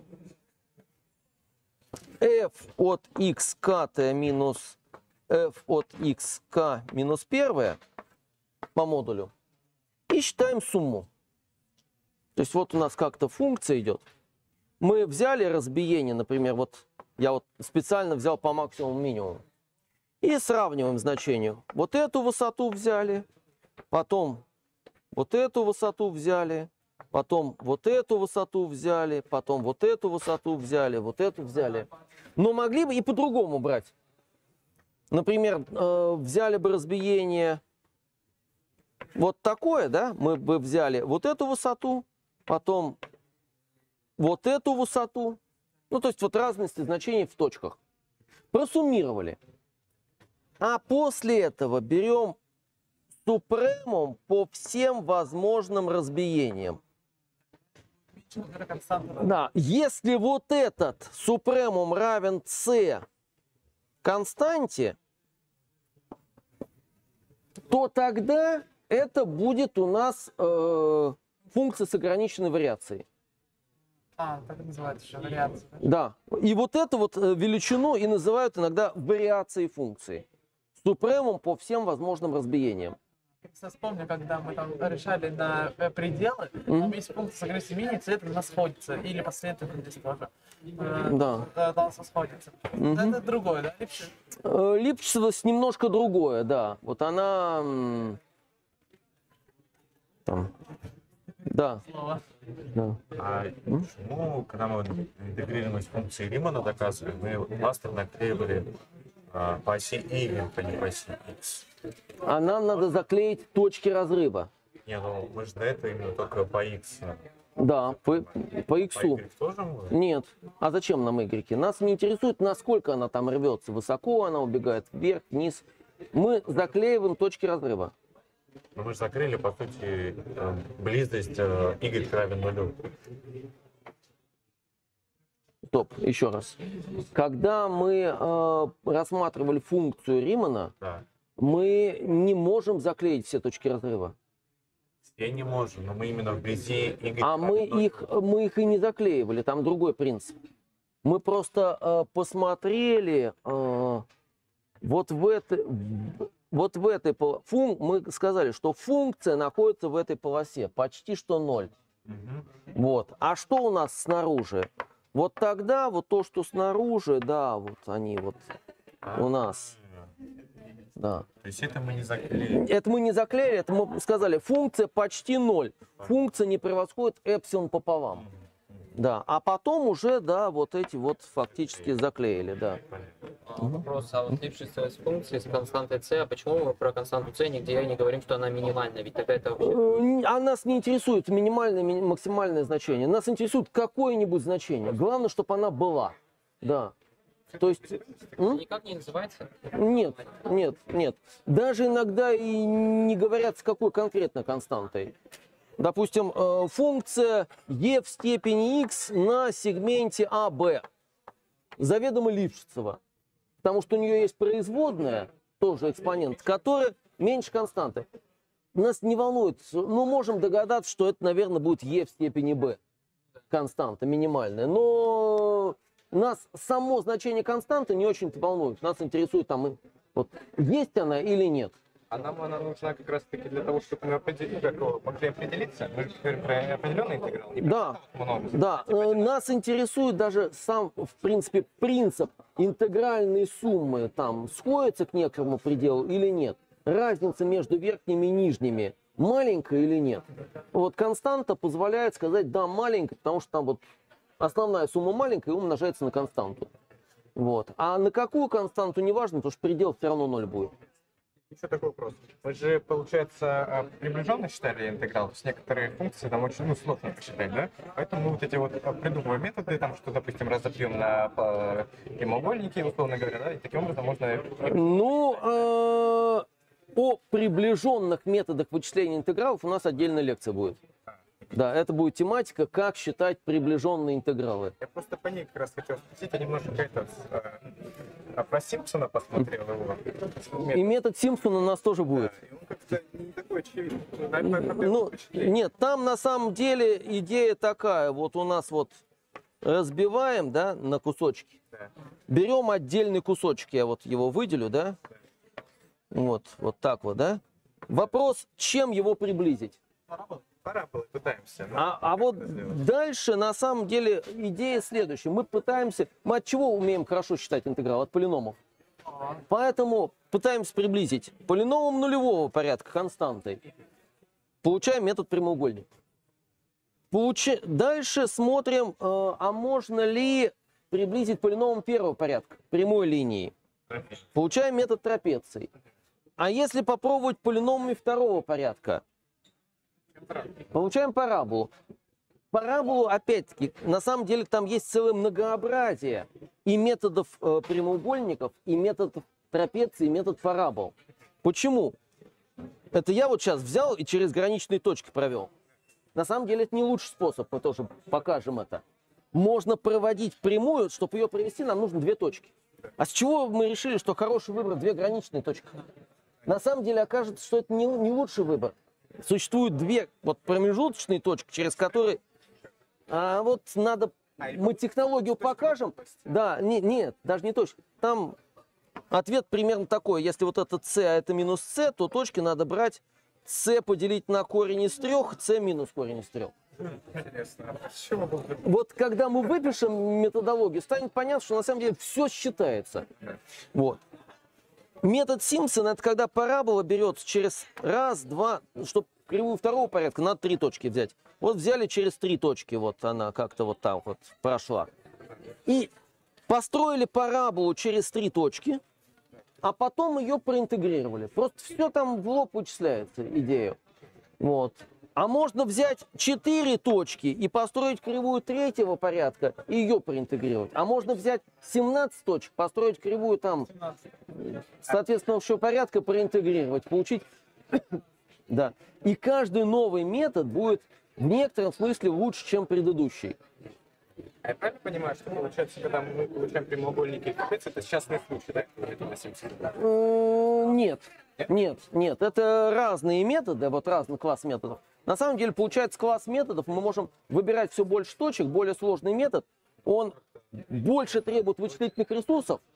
f от x-катая минус f от xk минус 1 по модулю. И считаем сумму. То есть вот у нас как-то функция идет. Мы взяли разбиение, например, вот я вот специально взял по максимуму минимуму. И сравниваем значение. Вот эту высоту взяли, потом вот эту высоту взяли, потом вот эту высоту взяли, потом вот эту высоту взяли, вот эту взяли. Но могли бы и по-другому брать. Например, взяли бы разбиение вот такое, да? Мы бы взяли вот эту высоту, потом вот эту высоту. Ну, то есть вот разности значений в точках. Просуммировали. А после этого берем супремум по всем возможным разбиениям. Да, если вот этот супремум равен c константе, то тогда это будет у нас функция с ограниченной вариацией. Так называется еще вариация. Да, и вот эту вот величину и называют иногда вариацией функции. Супремум по всем возможным разбиениям. Я вспомню, когда мы там решали на пределы, там есть функция с ограниченным минимумом, это у нас сходится, или последовательность тоже. Да. Должна сходиться. Это другое, да, Липшицева? Липшицевость немножко другое, да. Вот она... Там. Да. Да. А почему, когда мы интегрируемость функции Римана доказывали, мы пластырь наклеивали по оси Y, а не по оси X? А нам надо заклеить точки разрыва. Не, ну мы же до этого именно только по X. Да, по По X. Y тоже можно? Нет. А зачем нам Y? Нас не интересует, насколько она там рвется. Высоко она убегает, вверх, вниз. Мы заклеиваем точки разрыва. Но мы же закрыли, по сути, близость Y равен нулю. Стоп, еще раз. Когда мы рассматривали функцию Римана, Да. мы не можем заклеить все точки разрыва. Я не можем, но мы именно вблизи Y А мы их и не заклеивали, там другой принцип. Мы просто посмотрели вот в вот в этой мы сказали, что функция находится в этой полосе, почти что 0. Вот. А что у нас снаружи? Вот тогда вот то, что снаружи, да, вот они вот у нас. Да. То есть это мы не заклеили. Это мы не заклеили, это мы сказали, функция почти 0. Функция не превосходит эпсилон пополам. Да, а потом уже, да, вот эти вот фактически заклеили, да. Вопрос, а вот липшицевая функция с константой c, а почему мы про константу c нигде не говорим, что она минимальная? Ведь тогда это вообще... А нас не интересует минимальное, максимальное значение. Нас интересует какое-нибудь значение. Главное, чтобы она была. Да. То есть... Никак не называется? Нет, нет, нет. Даже иногда и не говорят, с какой конкретно константой. Допустим, функция e в степени x на сегменте АБ. Заведомо Липшицева. Потому что у нее есть производная, тоже экспонент, которая меньше константы. Нас не волнует, но можем догадаться, что это, наверное, будет e в степени b. Константа минимальная. Но нас само значение константы не очень волнует. Нас интересует, там, вот, есть она или нет. А нам она нужна как раз таки для того, чтобы мы могли определиться. Мы говорим про определенный интеграл. Не Да, много. да. Нас интересует даже сам, в принципе, принцип интегральной суммы. Там сходится к некоторому пределу или нет. Разница между верхними и нижними маленькая или нет. Вот константа позволяет сказать, да, маленькая, потому что там вот основная сумма маленькая и умножается на константу. Вот. А на какую константу не важно, потому что предел все равно 0 будет. Еще такой вопрос. Мы же, получается, приближенно считали интеграл, то есть некоторые функции там очень сложно посчитать, да? Поэтому мы вот эти вот придумываем методы, там, что, допустим, разобьем на прямоугольники, условно говоря, да, и таким образом можно... Ну, о приближенных методах вычисления интегралов у нас отдельная лекция будет. Да, это будет тематика, как считать приближенные интегралы. Я просто по ней как раз хотел спросить, я немножко про Симпсона посмотрел его. И метод Симпсона у нас тоже будет. И он как-то не такой очевидный. Ну, нет, там на самом деле идея такая. Вот у нас вот разбиваем, да, на кусочки. Да. Берем отдельный кусочек, я вот его выделю, да. Вот так вот, да. Вопрос, чем его приблизить? Параболы пытаемся. А вот дальше, на самом деле, идея следующая. Мы от чего умеем хорошо считать интеграл? От полиномов. Поэтому пытаемся приблизить полиномом нулевого порядка константой. Получаем метод прямоугольник. Дальше смотрим, а можно ли приблизить полиномом первого порядка, прямой линии. Получаем метод трапеции. А если попробовать полиномами второго порядка? Получаем параболу. Параболу, опять-таки, на самом деле там есть целое многообразие и методов прямоугольников, и методов трапеции, и метод парабол. Почему? Это я вот сейчас взял и через граничные точки провел. На самом деле это не лучший способ, мы тоже покажем это. Можно проводить прямую, чтобы ее провести, нам нужно 2 точки. А с чего мы решили, что хороший выбор 2 граничные точки? На самом деле окажется, что это не лучший выбор. Существует 2 вот промежуточные точки, через которые... А вот надо... Мы технологию покажем. Да, нет, даже не точно. Там ответ примерно такой. Если вот это c, а это минус c, то точки надо брать c поделить на корень из 3, c минус корень из 3. Интересно. А с чего был выбор? Вот когда мы выпишем методологию, станет понятно, что на самом деле все считается. Вот. Метод Симпсона — это когда парабола берется через раз, два, чтобы кривую второго порядка, надо 3 точки взять. Вот взяли через 3 точки, вот она как-то вот так вот прошла. И построили параболу через 3 точки, а потом ее проинтегрировали. Просто все там в лоб вычисляется, идею. Вот. А можно взять 4 точки и построить кривую 3-го порядка и ее проинтегрировать. А можно взять 17 точек, построить кривую там соответствующего порядка, проинтегрировать, получить... Да. И каждый новый метод будет в некотором смысле лучше, чем предыдущий. А я правильно понимаю, что получается, когда мы получаем прямоугольники и трапеции, это частный случай, да? Метода Симпсона? Нет. Это разные методы, вот разный класс методов. На самом деле, получается, класс методов, мы можем выбирать все больше точек, более сложный метод, он больше требует вычислительных ресурсов,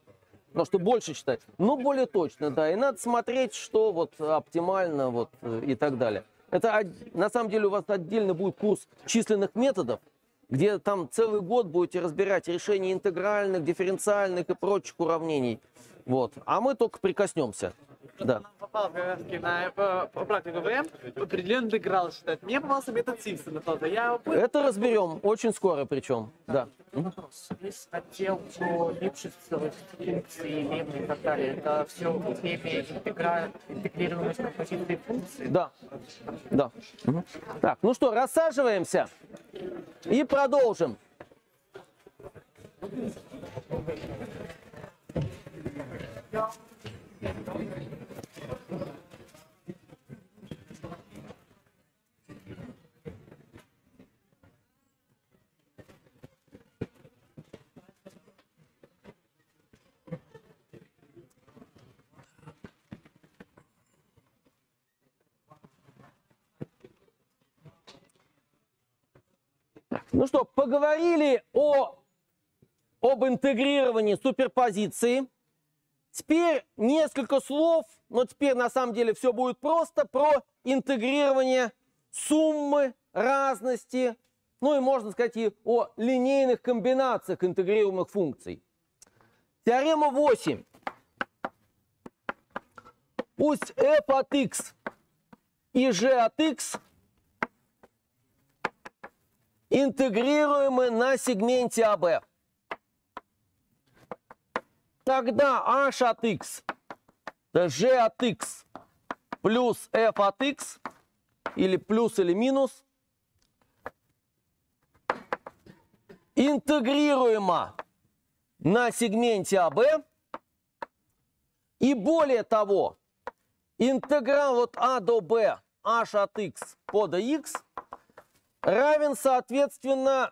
Потому что больше читать, но более точно, да. И надо смотреть, что вот оптимально вот, и так далее. Это на самом деле у вас отдельно будет курс численных методов, где там целый год будете разбирать решения интегральных, дифференциальных и прочих уравнений. Вот. А мы только прикоснемся. Да. Нам попал как раз на практику ВМ определенный интеграл считать. Мне попался метод Симпсона тоже. Я его понял. Это разберем очень скоро причем. Да. Вопрос. Весь отдел про липшицевые функции, леммы и так далее, это все в теме интегрируемость композиции функций? Да. Да. Так, ну что, рассаживаемся и продолжим. Ну что, поговорили об интегрировании суперпозиции. Теперь несколько слов, но теперь на самом деле все будет просто, про интегрирование суммы, разности, ну и можно сказать и о линейных комбинациях интегрируемых функций. Теорема 8. Пусть f от x и g от x интегрируемы на сегменте АБ. Тогда h от x, это g от x плюс f от x, или плюс или минус, интегрируемо на сегменте АБ. И более того, интеграл от А до Б h от x по dx равен, соответственно,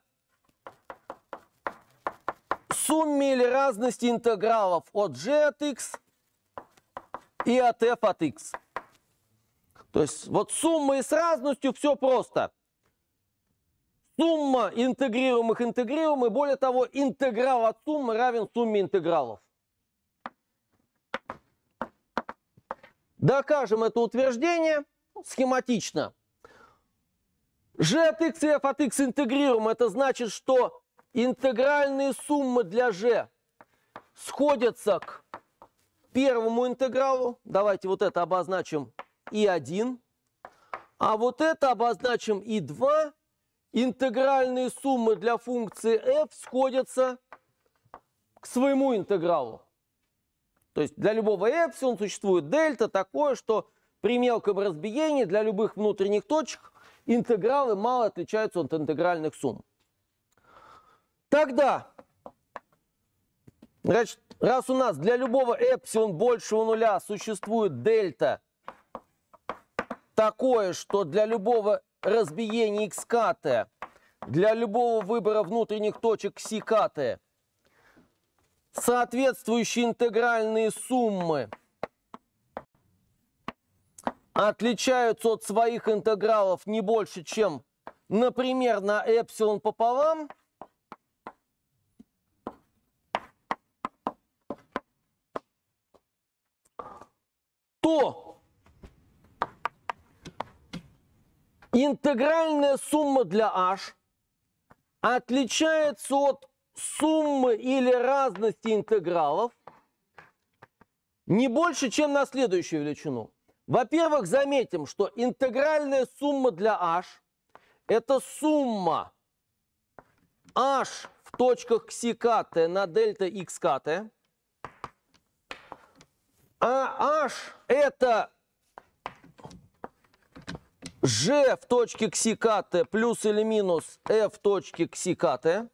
сумме или разности интегралов от g от x и от f от x. То есть вот сумма и с разностью все просто. Сумма интегрируемых интегрируемых, более того, интеграл от суммы равен сумме интегралов. Докажем это утверждение схематично. G от x и f от x интегрируем. Это значит, что интегральные суммы для g сходятся к первому интегралу. Давайте вот это обозначим I1. А вот это обозначим I2. Интегральные суммы для функции f сходятся к своему интегралу. То есть для любого эпсилон существует дельта такое, что при мелком разбиении для любых внутренних точек интегралы мало отличаются от интегральных сумм. Тогда, значит, раз у нас для любого эпсилон большего нуля существует дельта такое, что для любого разбиения xk, для любого выбора внутренних точек xk, соответствующие интегральные суммы отличаются от своих интегралов не больше, чем, например, на эпсилон пополам, то интегральная сумма для h отличается от суммы или разности интегралов не больше, чем на следующую величину. Во-первых, заметим, что интегральная сумма для h – это сумма h в точках xk на дельта xk, а h – это g в точке xk плюс или минус f в точке xk.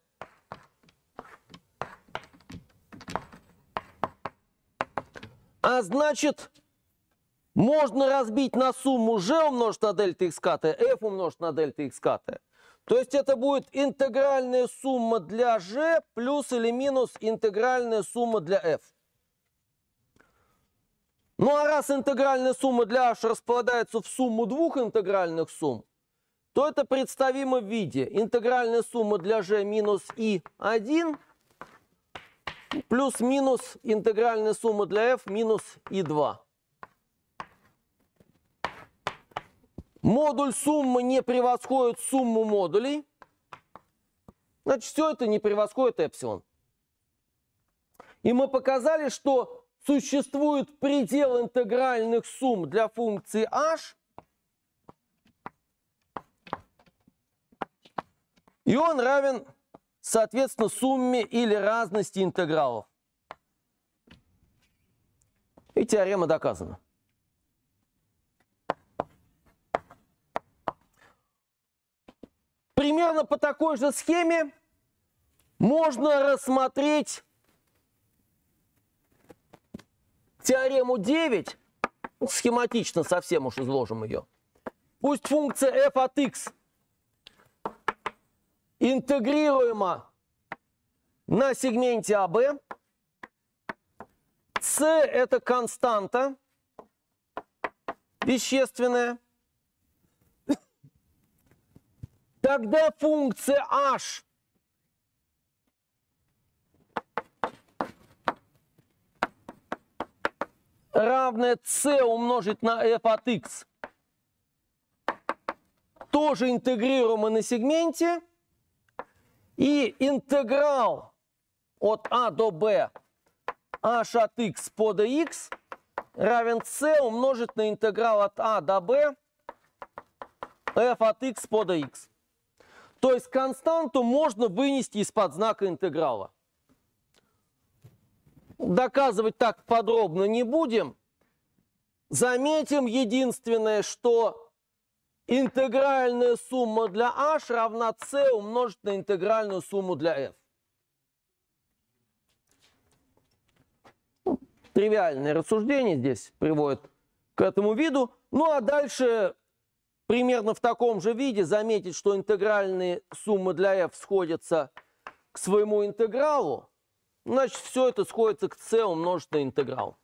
А значит, можно разбить на сумму g умножить на дельта xk, f умножить на дельта xk. То есть это будет интегральная сумма для g плюс или минус интегральная сумма для f. Ну а раз интегральная сумма для h распадается в сумму двух интегральных сумм, то это представимо в виде интегральная сумма для g минус i1 плюс-минус интегральная сумма для f минус i2. Модуль суммы не превосходит сумму модулей. Значит, все это не превосходит эпсилон. И мы показали, что существует предел интегральных сумм для функции h. И он равен, соответственно, сумме или разности интегралов. И теорема доказана. Примерно по такой же схеме можно рассмотреть теорему 9. Схематично совсем уж изложим ее. Пусть функция f от x интегрируема на сегменте АБ. c это константа вещественная. Тогда функция h равная c умножить на f от x тоже интегрируема на сегменте. И интеграл от а до b h от x по dx равен c умножить на интеграл от а до b f от x по dx. То есть константу можно вынести из-под знака интеграла. Доказывать так подробно не будем. Заметим единственное, что интегральная сумма для h равна c умножить на интегральную сумму для f. Тривиальное рассуждение здесь приводит к этому виду. Ну а дальше примерно в таком же виде заметить, что интегральные суммы для f сходятся к своему интегралу. Значит, все это сходится к c умножить на интеграл.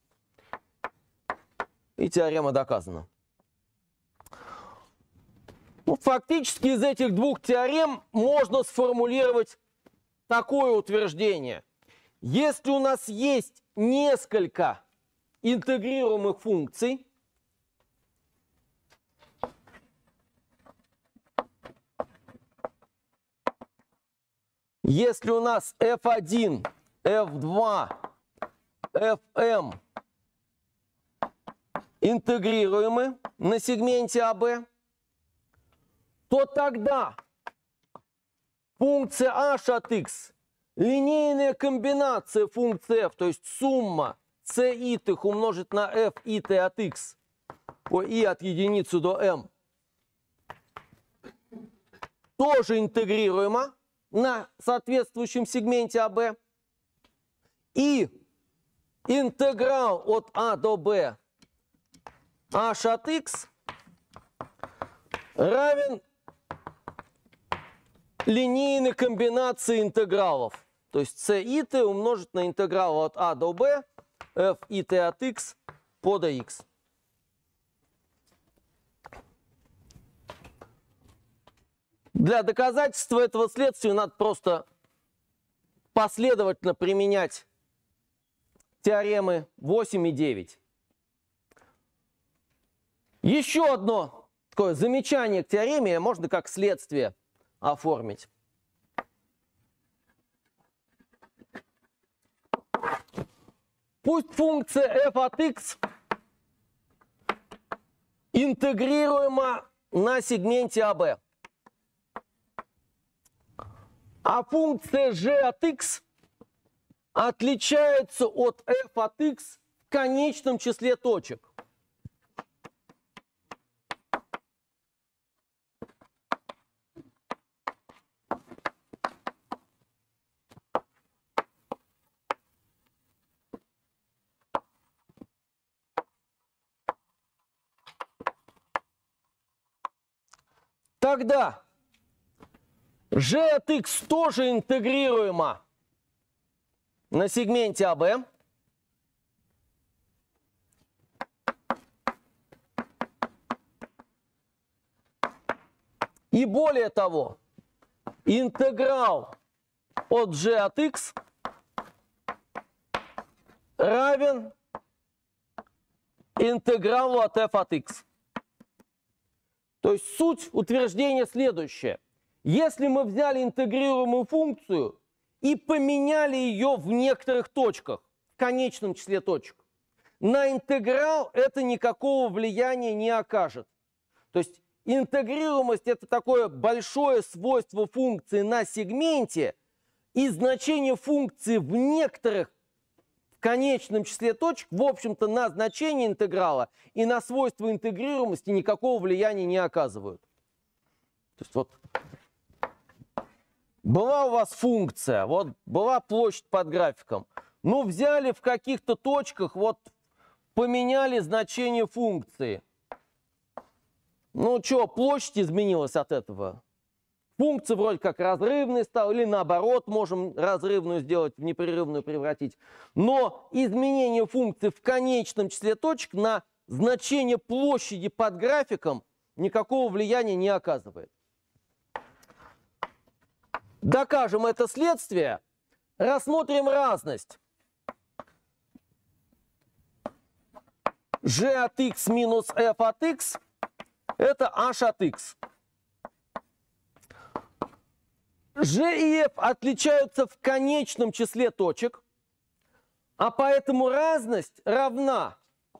И теорема доказана. Ну, фактически из этих двух теорем можно сформулировать такое утверждение. Если у нас есть несколько интегрируемых функций, если у нас f1, f2, fm интегрируемы на сегменте АБ, то тогда функция h от x, линейная комбинация функции f, то есть сумма c итых умножить на f ит от x по i от единицы до m, тоже интегрируема на соответствующем сегменте АБ. И интеграл от а до b h от x равен линейной комбинации интегралов. То есть c ит умножить на интеграл от а до b f ит от x по dx. Для доказательства этого следствия надо просто последовательно применять теоремы 8 и 9. Еще одно такое замечание к теореме можно как следствие оформить. Пусть функция f от x интегрируема на сегменте АБ. А функция g от x отличается от f от x в конечном числе точек. Тогда g от x тоже интегрируема на сегменте АБ. И более того, интеграл от g от x равен интегралу от f от x. То есть суть утверждения следующая. Если мы взяли интегрируемую функцию и поменяли ее в некоторых точках, в конечном числе точек, на интеграл это никакого влияния не окажет. То есть интегрируемость – это такое большое свойство функции на сегменте, и значение функции в некоторых конечном числе точек, в общем-то, на значение интеграла и на свойства интегрируемости никакого влияния не оказывают. То есть вот была у вас функция, вот была площадь под графиком. Ну, взяли в каких-то точках, вот поменяли значение функции. Ну, что, площадь изменилась от этого? Функция вроде как разрывной стала, или наоборот, можем разрывную сделать, в непрерывную превратить. Но изменение функции в конечном числе точек на значение площади под графиком никакого влияния не оказывает. Докажем это следствие. Рассмотрим разность. g от x минус f от x это h от x. G и f отличаются в конечном числе точек, а поэтому разность равна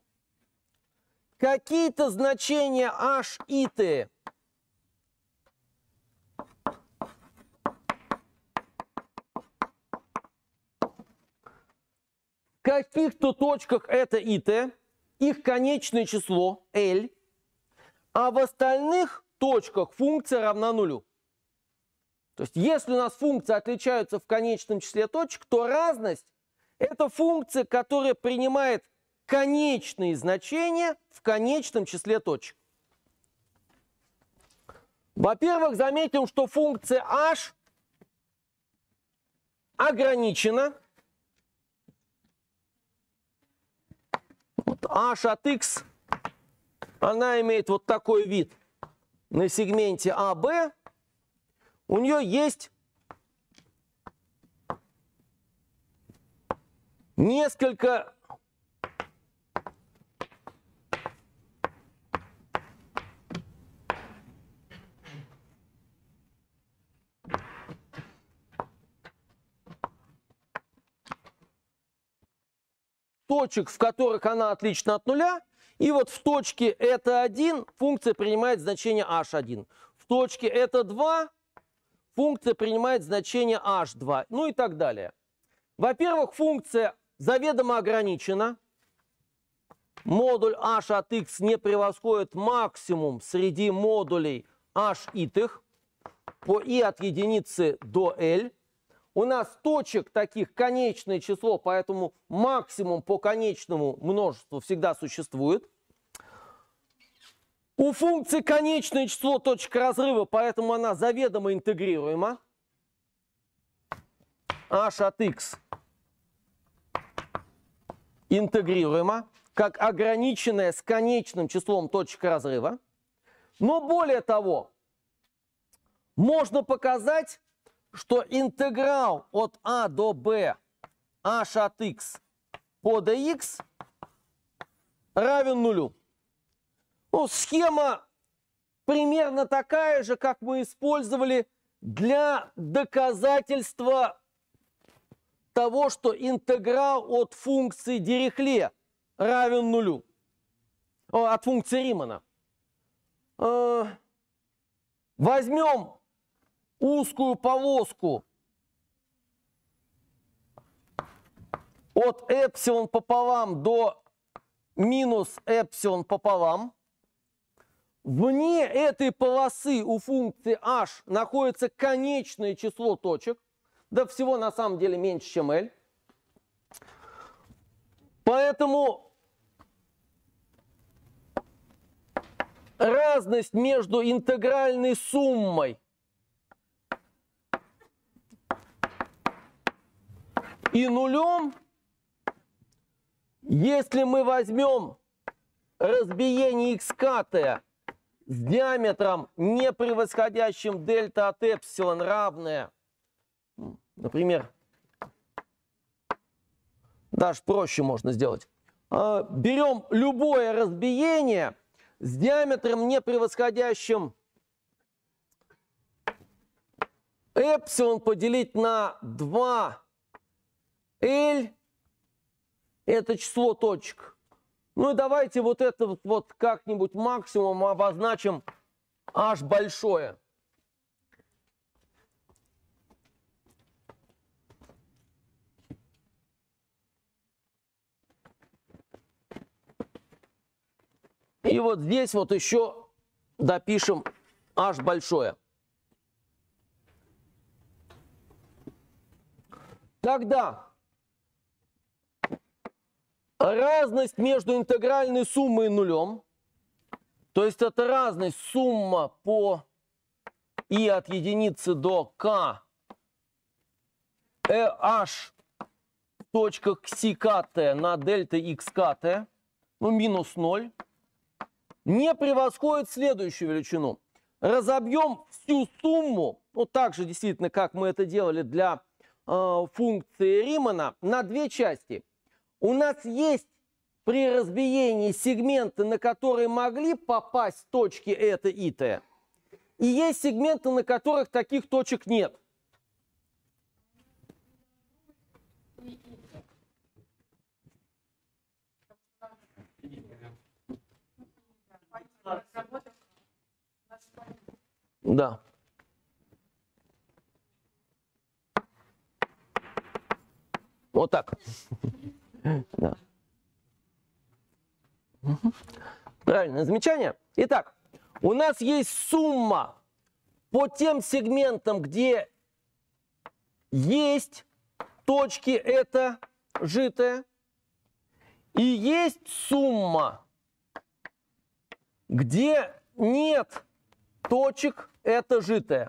какие-то значения h и t в каких-то точках это и t, их конечное число L, а в остальных точках функция равна нулю. То есть, если у нас функции отличаются в конечном числе точек, то разность – это функция, которая принимает конечные значения в конечном числе точек. Во-первых, заметим, что функция h ограничена. Вот h от x, она имеет вот такой вид на сегменте AB. У нее есть несколько точек, в которых она отлична от нуля. И вот в точке это 1 функция принимает значение h1. В точке это 2 функция принимает значение h2, ну и так далее. Во-первых, функция заведомо ограничена. Модуль h от x не превосходит максимум среди модулей h итых по i от единицы до L. У нас точек таких конечное число, поэтому максимум по конечному множеству всегда существует. У функции конечное число точек разрыва, поэтому она заведомо интегрируема. H от x интегрируема, как ограниченная с конечным числом точек разрыва. Но более того, можно показать, что интеграл от a до b h от x по dx равен нулю. Ну, схема примерно такая же, как мы использовали для доказательства того, что интеграл от функции Дирихле равен нулю. От функции Римана. Возьмем узкую полоску от эпсилон пополам до минус эпсилон пополам. Вне этой полосы у функции h находится конечное число точек. Да всего на самом деле меньше, чем L. Поэтому разность между интегральной суммой и нулем, если мы возьмем разбиение xk с диаметром, не превосходящим дельта от эпсилон, равное, например, Даже проще можно сделать. Берем любое разбиение с диаметром, не превосходящим эпсилон, поделить на 2L. Это число точек. Ну и давайте вот это вот как-нибудь максимум обозначим h большое. И вот здесь вот еще допишем h большое. Тогда разность между интегральной суммой и нулем, то есть это разность сумма по и от единицы до k h в точках кси kt на дельта x kt, ну минус 0, не превосходит следующую величину. Разобьем всю сумму, ну так же действительно, как мы это делали для функции Римана, на две части. У нас есть при разбиении сегменты, на которые могли попасть точки это и т, и есть сегменты, на которых таких точек нет. Да. Вот так. Да. Правильное замечание. Итак, у нас есть сумма по тем сегментам, где есть точки это житое, и есть сумма, где нет точек это житое.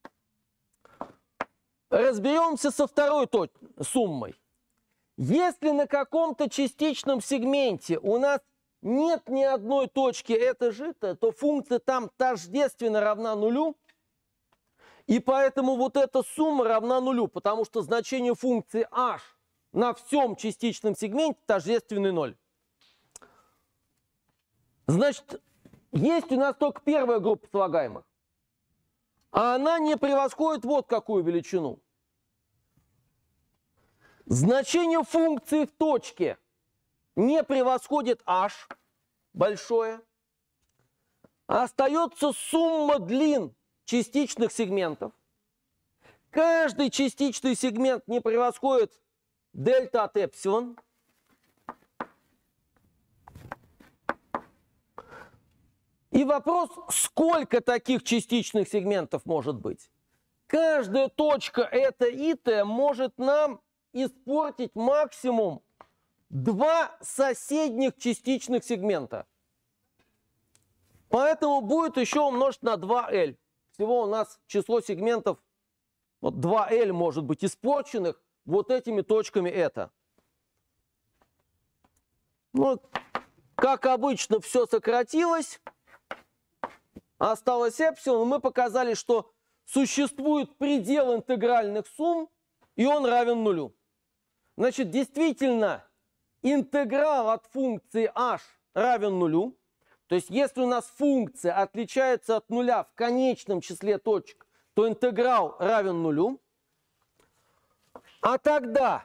Разберемся со второй суммой. Если на каком-то частичном сегменте у нас нет ни одной точки это житое, то функция там тождественно равна нулю, и поэтому вот эта сумма равна нулю, потому что значение функции h на всем частичном сегменте тождественный 0. Значит, есть у нас только первая группа слагаемых, а она не превосходит вот какую величину. Значение функции в точке не превосходит h большое. Остается сумма длин частичных сегментов. Каждый частичный сегмент не превосходит дельта от эпсилон. И вопрос, сколько таких частичных сегментов может быть? Каждая точка это и т может нам испортить максимум 2 соседних частичных сегмента. Поэтому будет еще умножить на 2L. Всего у нас число сегментов, вот 2L может быть испорченных вот этими точками это. Ну, как обычно, все сократилось. Осталось эпсилон. Мы показали, что существует предел интегральных сумм, и он равен нулю. Значит, действительно, интеграл от функции h равен нулю. То есть, если у нас функция отличается от нуля в конечном числе точек, то интеграл равен нулю. А тогда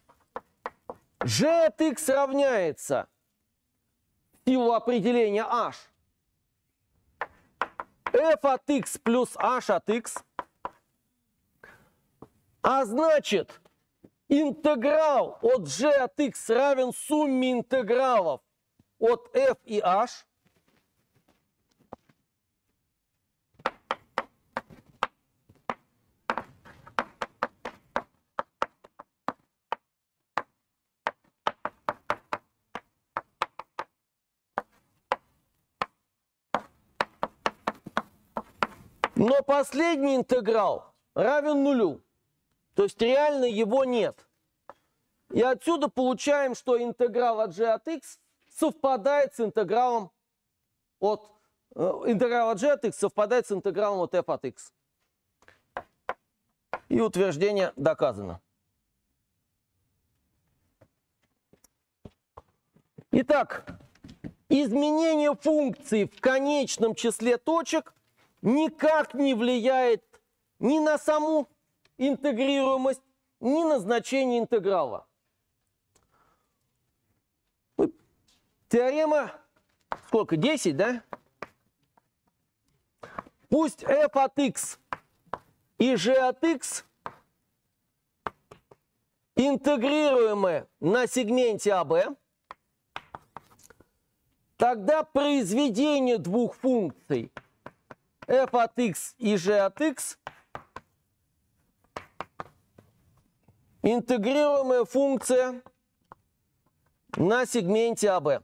g от x равняется в силу определения h f от x плюс h от x. А значит, интеграл от g от x равен сумме интегралов от f и h. Но последний интеграл равен нулю. То есть реально его нет. И отсюда получаем, что интеграл от g от x совпадает с интегралом от интеграл от g от x совпадает с интегралом от f от x. И утверждение доказано. Итак, изменение функции в конечном числе точек никак не влияет ни на саму интегрируемость, ни на значение интеграла. Теорема, сколько, 10, да? Пусть f от x и g от x интегрируемы на сегменте АБ, тогда произведение двух функций f от x и g от x интегрируемая функция на сегменте АБ.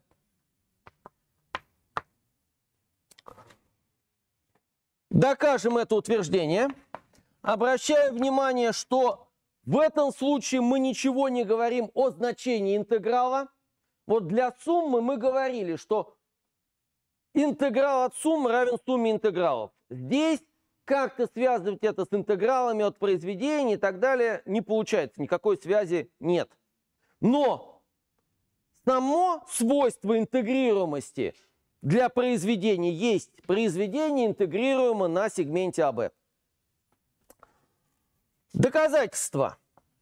Докажем это утверждение. Обращаю внимание, что в этом случае мы ничего не говорим о значении интеграла. Вот для суммы мы говорили, что интеграл от суммы равен сумме интегралов. Здесь как-то связывать это с интегралами от произведения и так далее не получается, никакой связи нет. Но само свойство интегрируемости для произведения есть произведение, интегрируемое на сегменте АБ. Доказательства.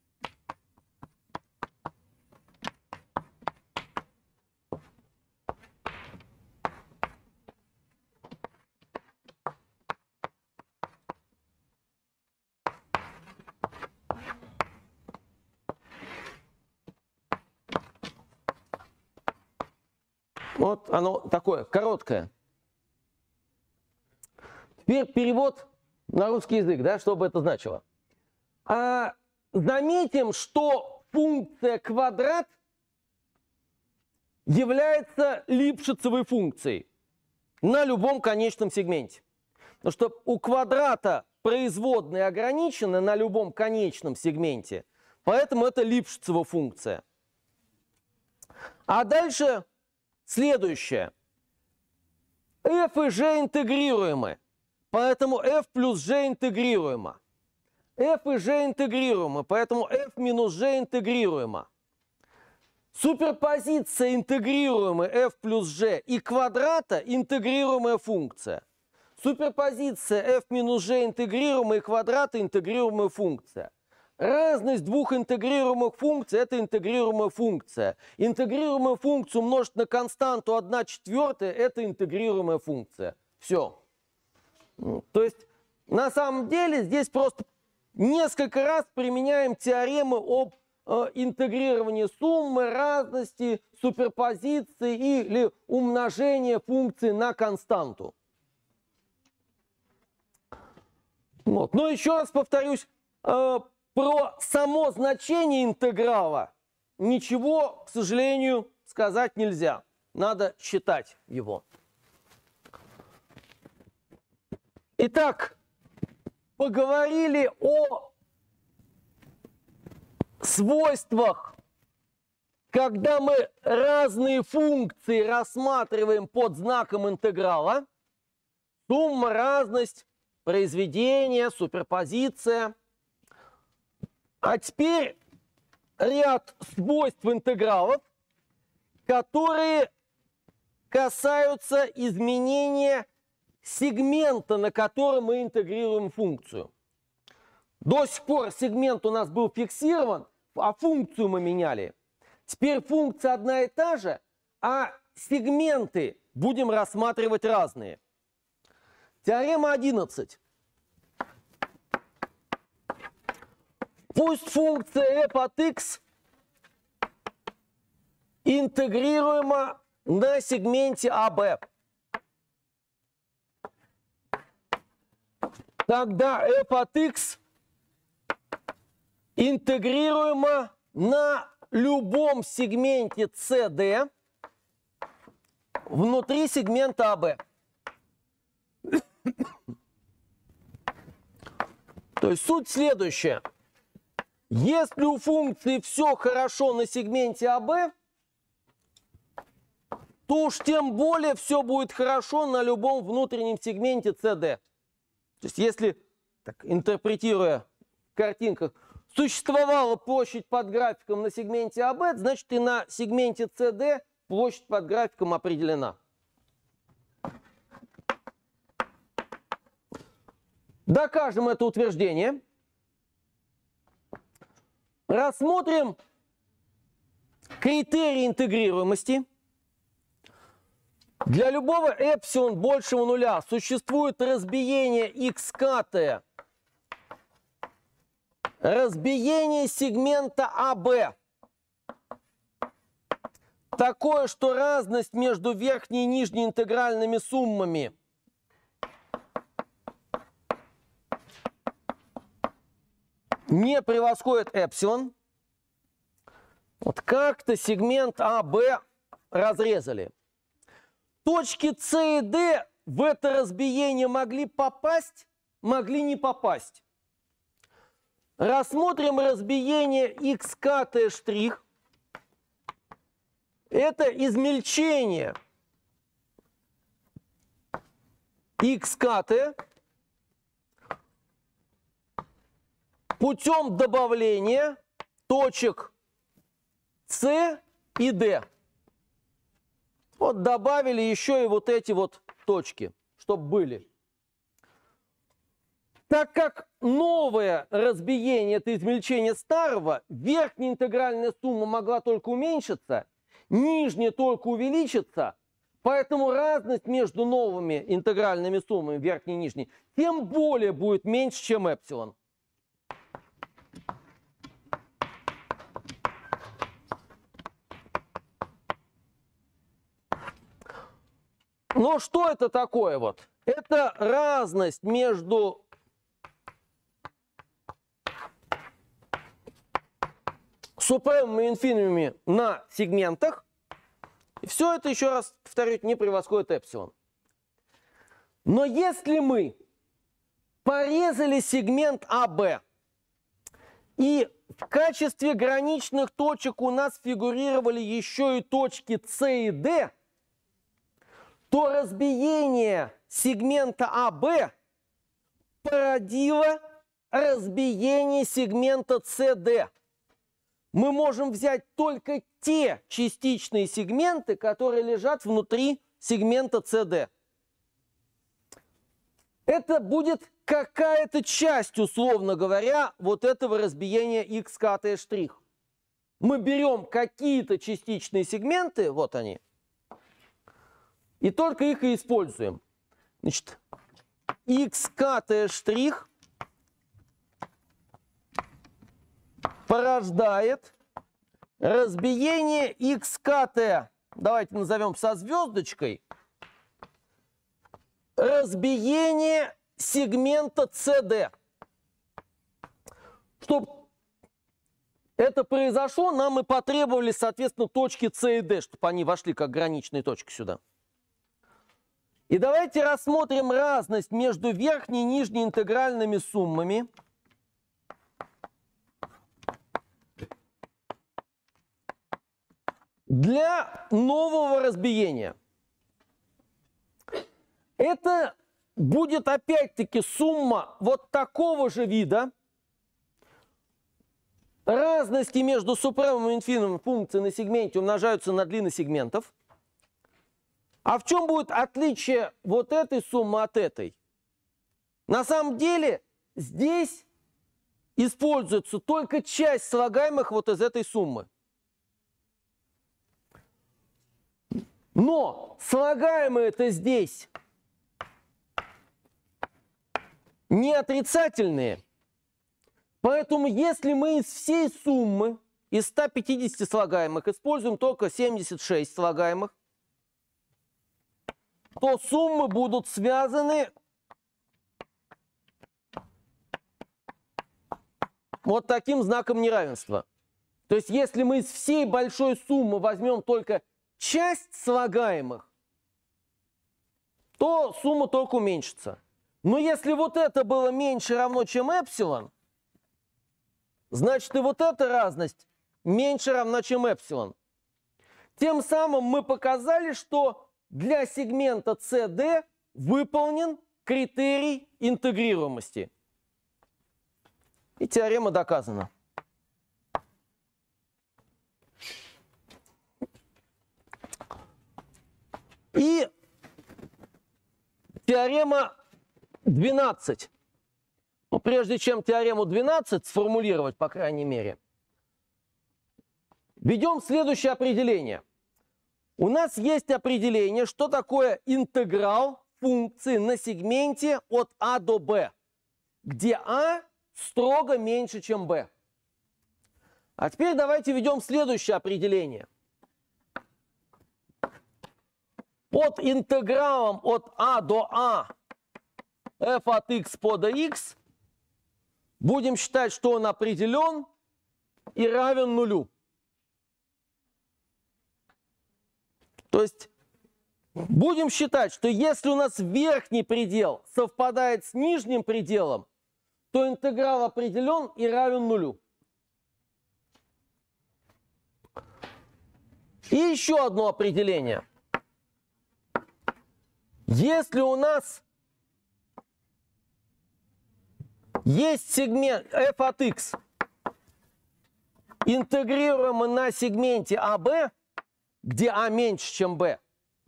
Вот оно такое, короткое. Теперь перевод на русский язык, да, что бы это значило. Заметим, что функция квадрат является липшицевой функцией на любом конечном сегменте. Потому что у квадрата производные ограничены на любом конечном сегменте, поэтому это липшицева функция. А дальше следующее. f и g интегрируемы, поэтому f плюс g интегрируемо. f и g интегрируемы, поэтому f минус g интегрируемо. Суперпозиция интегрируемой f плюс g и квадрата интегрируемая функция. Суперпозиция f минус g интегрируемой и квадрата интегрируемая функция. Разность двух интегрируемых функций – это интегрируемая функция. Интегрируемую функцию умножить на константу 1/4 – это интегрируемая функция. Все. То есть, на самом деле, здесь просто несколько раз применяем теоремы об интегрировании суммы, разности, суперпозиции или умножения функции на константу. Вот. Но еще раз повторюсь, про само значение интеграла ничего, к сожалению, сказать нельзя. Надо считать его. Итак, поговорили о свойствах, когда мы разные функции рассматриваем под знаком интеграла. Сумма, разность, произведение, суперпозиция. А теперь ряд свойств интегралов, которые касаются изменения сегмента, на котором мы интегрируем функцию. До сих пор сегмент у нас был фиксирован, а функцию мы меняли. Теперь функция одна и та же, а сегменты будем рассматривать разные. Теорема 11. Пусть функция f от x интегрируема на сегменте АБ. Тогда f от x интегрируема на любом сегменте CD внутри сегмента АБ. То есть суть следующая. Если у функции все хорошо на сегменте АБ, то уж тем более все будет хорошо на любом внутреннем сегменте CD. То есть если, так, интерпретируя в картинках, существовала площадь под графиком на сегменте АБ, значит и на сегменте CD площадь под графиком определена. Докажем это утверждение. Рассмотрим критерии интегрируемости. Для любого эпсилон большего нуля существует разбиение xk, разбиение сегмента АБ. Такое, что разность между верхней и нижней интегральными суммами не превосходит эпсилон. Вот как-то сегмент АБ разрезали. Точки С и Д в это разбиение могли попасть, могли не попасть. Рассмотрим разбиение xkt'. Это измельчение xkt путем добавления точек С и Д. Вот добавили еще и вот эти вот точки, чтобы были. Так как новое разбиение – это измельчение старого, верхняя интегральная сумма могла только уменьшиться, нижняя только увеличится, поэтому разность между новыми интегральными суммами, верхней и нижней, тем более будет меньше, чем эпсилон. Но что это такое вот? Это разность между супремами и инфинимами на сегментах. И все это, еще раз повторю, не превосходит эпсилон. Но если мы порезали сегмент АБ, и в качестве граничных точек у нас фигурировали еще и точки С и Д, то разбиение сегмента АБ породило разбиение сегмента СД. Мы можем взять только те частичные сегменты, которые лежат внутри сегмента СД. Это будет какая-то часть, условно говоря, вот этого разбиения xkt'. Мы берем какие-то частичные сегменты, вот они, и только их и используем. Значит, xkt' порождает разбиение xkt, давайте назовем со звездочкой, разбиение сегмента CD. Чтобы это произошло, нам и потребовались, соответственно, точки С и Д, чтобы они вошли как граничные точки сюда. И давайте рассмотрим разность между верхней и нижней интегральными суммами. Для нового разбиения. Это будет опять-таки сумма вот такого же вида. Разности между супремом и инфинимом функций на сегменте умножаются на длины сегментов. А в чем будет отличие вот этой суммы от этой? На самом деле здесь используется только часть слагаемых вот из этой суммы. Но слагаемые-то здесь не отрицательные. Поэтому если мы из всей суммы, из 150 слагаемых, используем только 76 слагаемых, то суммы будут связаны вот таким знаком неравенства. То есть если мы из всей большой суммы возьмем только часть слагаемых, то сумма только уменьшится. Но если вот это было меньше равно, чем эпсилон, значит и вот эта разность меньше равна, чем эпсилон. Тем самым мы показали, что для сегмента CD выполнен критерий интегрируемости. И теорема доказана. И теорема 12. Но прежде чем теорему 12 сформулировать, по крайней мере, введем следующее определение. У нас есть определение, что такое интеграл функции на сегменте от А до Б, где А строго меньше, чем Б. А теперь давайте введем следующее определение. Под интегралом от А до А f от x по до x будем считать, что он определен и равен нулю. То есть будем считать, что если у нас верхний предел совпадает с нижним пределом, то интеграл определен и равен нулю. И еще одно определение. Если у нас есть сегмент f от x, интегрируемый на сегменте АБ, где А меньше, чем Б,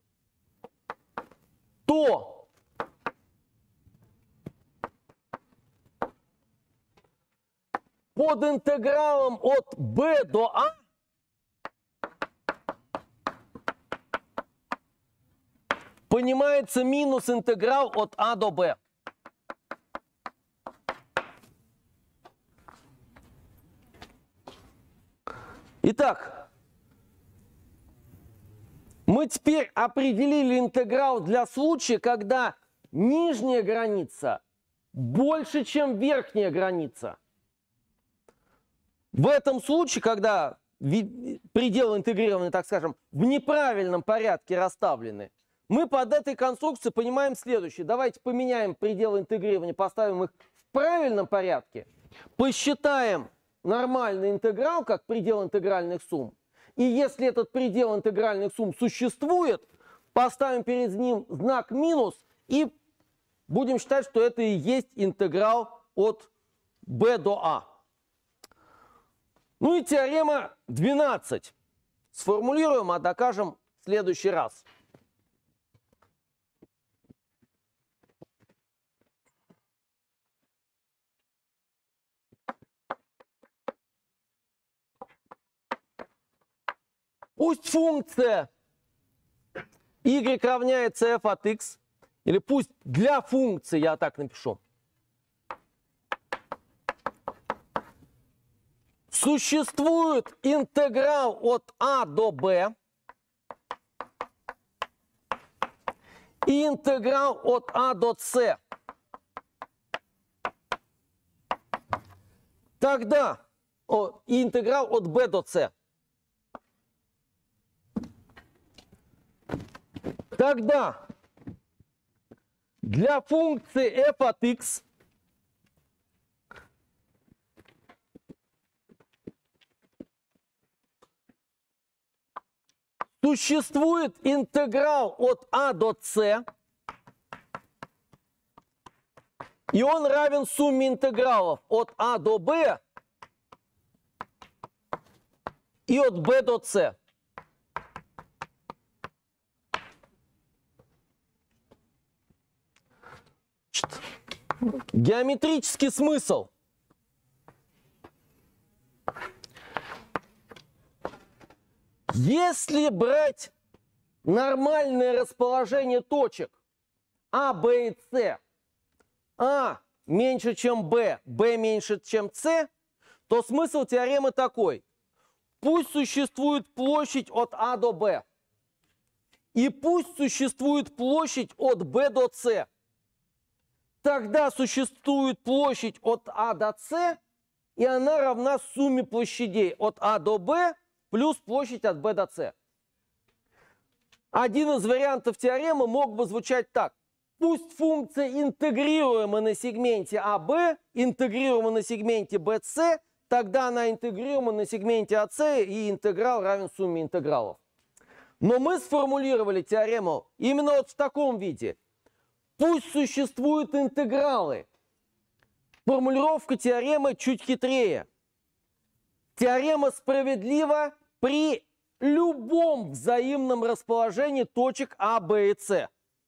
то под интегралом от Б до А понимается минус интеграл от А до Б. Итак, мы теперь определили интеграл для случая, когда нижняя граница больше, чем верхняя граница. В этом случае, когда пределы интегрированы, так скажем, в неправильном порядке расставлены, мы под этой конструкцией понимаем следующее. Давайте поменяем пределы интегрирования, поставим их в правильном порядке, посчитаем нормальный интеграл как предел интегральных сумм. И если этот предел интегральных сумм существует, поставим перед ним знак минус и будем считать, что это и есть интеграл от b до a. Ну и теорема 12. Сформулируем, а докажем в следующий раз. Пусть функция y равняется f от x, или пусть для функции, я так напишу, существует интеграл от a до b и интеграл от a до c. Тогда и интеграл от b до c. Тогда для функции f от x существует интеграл от a до c, и он равен сумме интегралов от a до b и от b до c. Геометрический смысл. Если брать нормальное расположение точек А, Б и С, А меньше, чем Б, Б меньше, чем С, то смысл теоремы такой. Пусть существует площадь от А до Б, и пусть существует площадь от Б до С. Тогда существует площадь от А до С, и она равна сумме площадей от А до Б плюс площадь от Б до С. Один из вариантов теоремы мог бы звучать так. Пусть функция интегрируема на сегменте АБ, интегрируема на сегменте BC, тогда она интегрируема на сегменте АС, и интеграл равен сумме интегралов. Но мы сформулировали теорему именно вот в таком виде. Пусть существуют интегралы. Формулировка теоремы чуть хитрее. Теорема справедлива при любом взаимном расположении точек А, Б и С.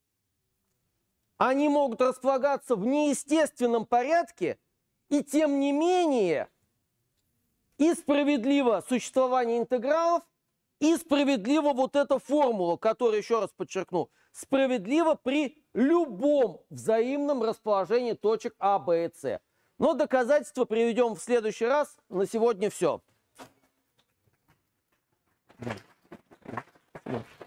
Они могут располагаться в неестественном порядке, и тем не менее и справедливо существование интегралов, и справедливо вот эта формула, которую, еще раз подчеркну, справедливо при любом взаимном расположении точек А, Б и С. Но доказательства приведем в следующий раз. На сегодня все.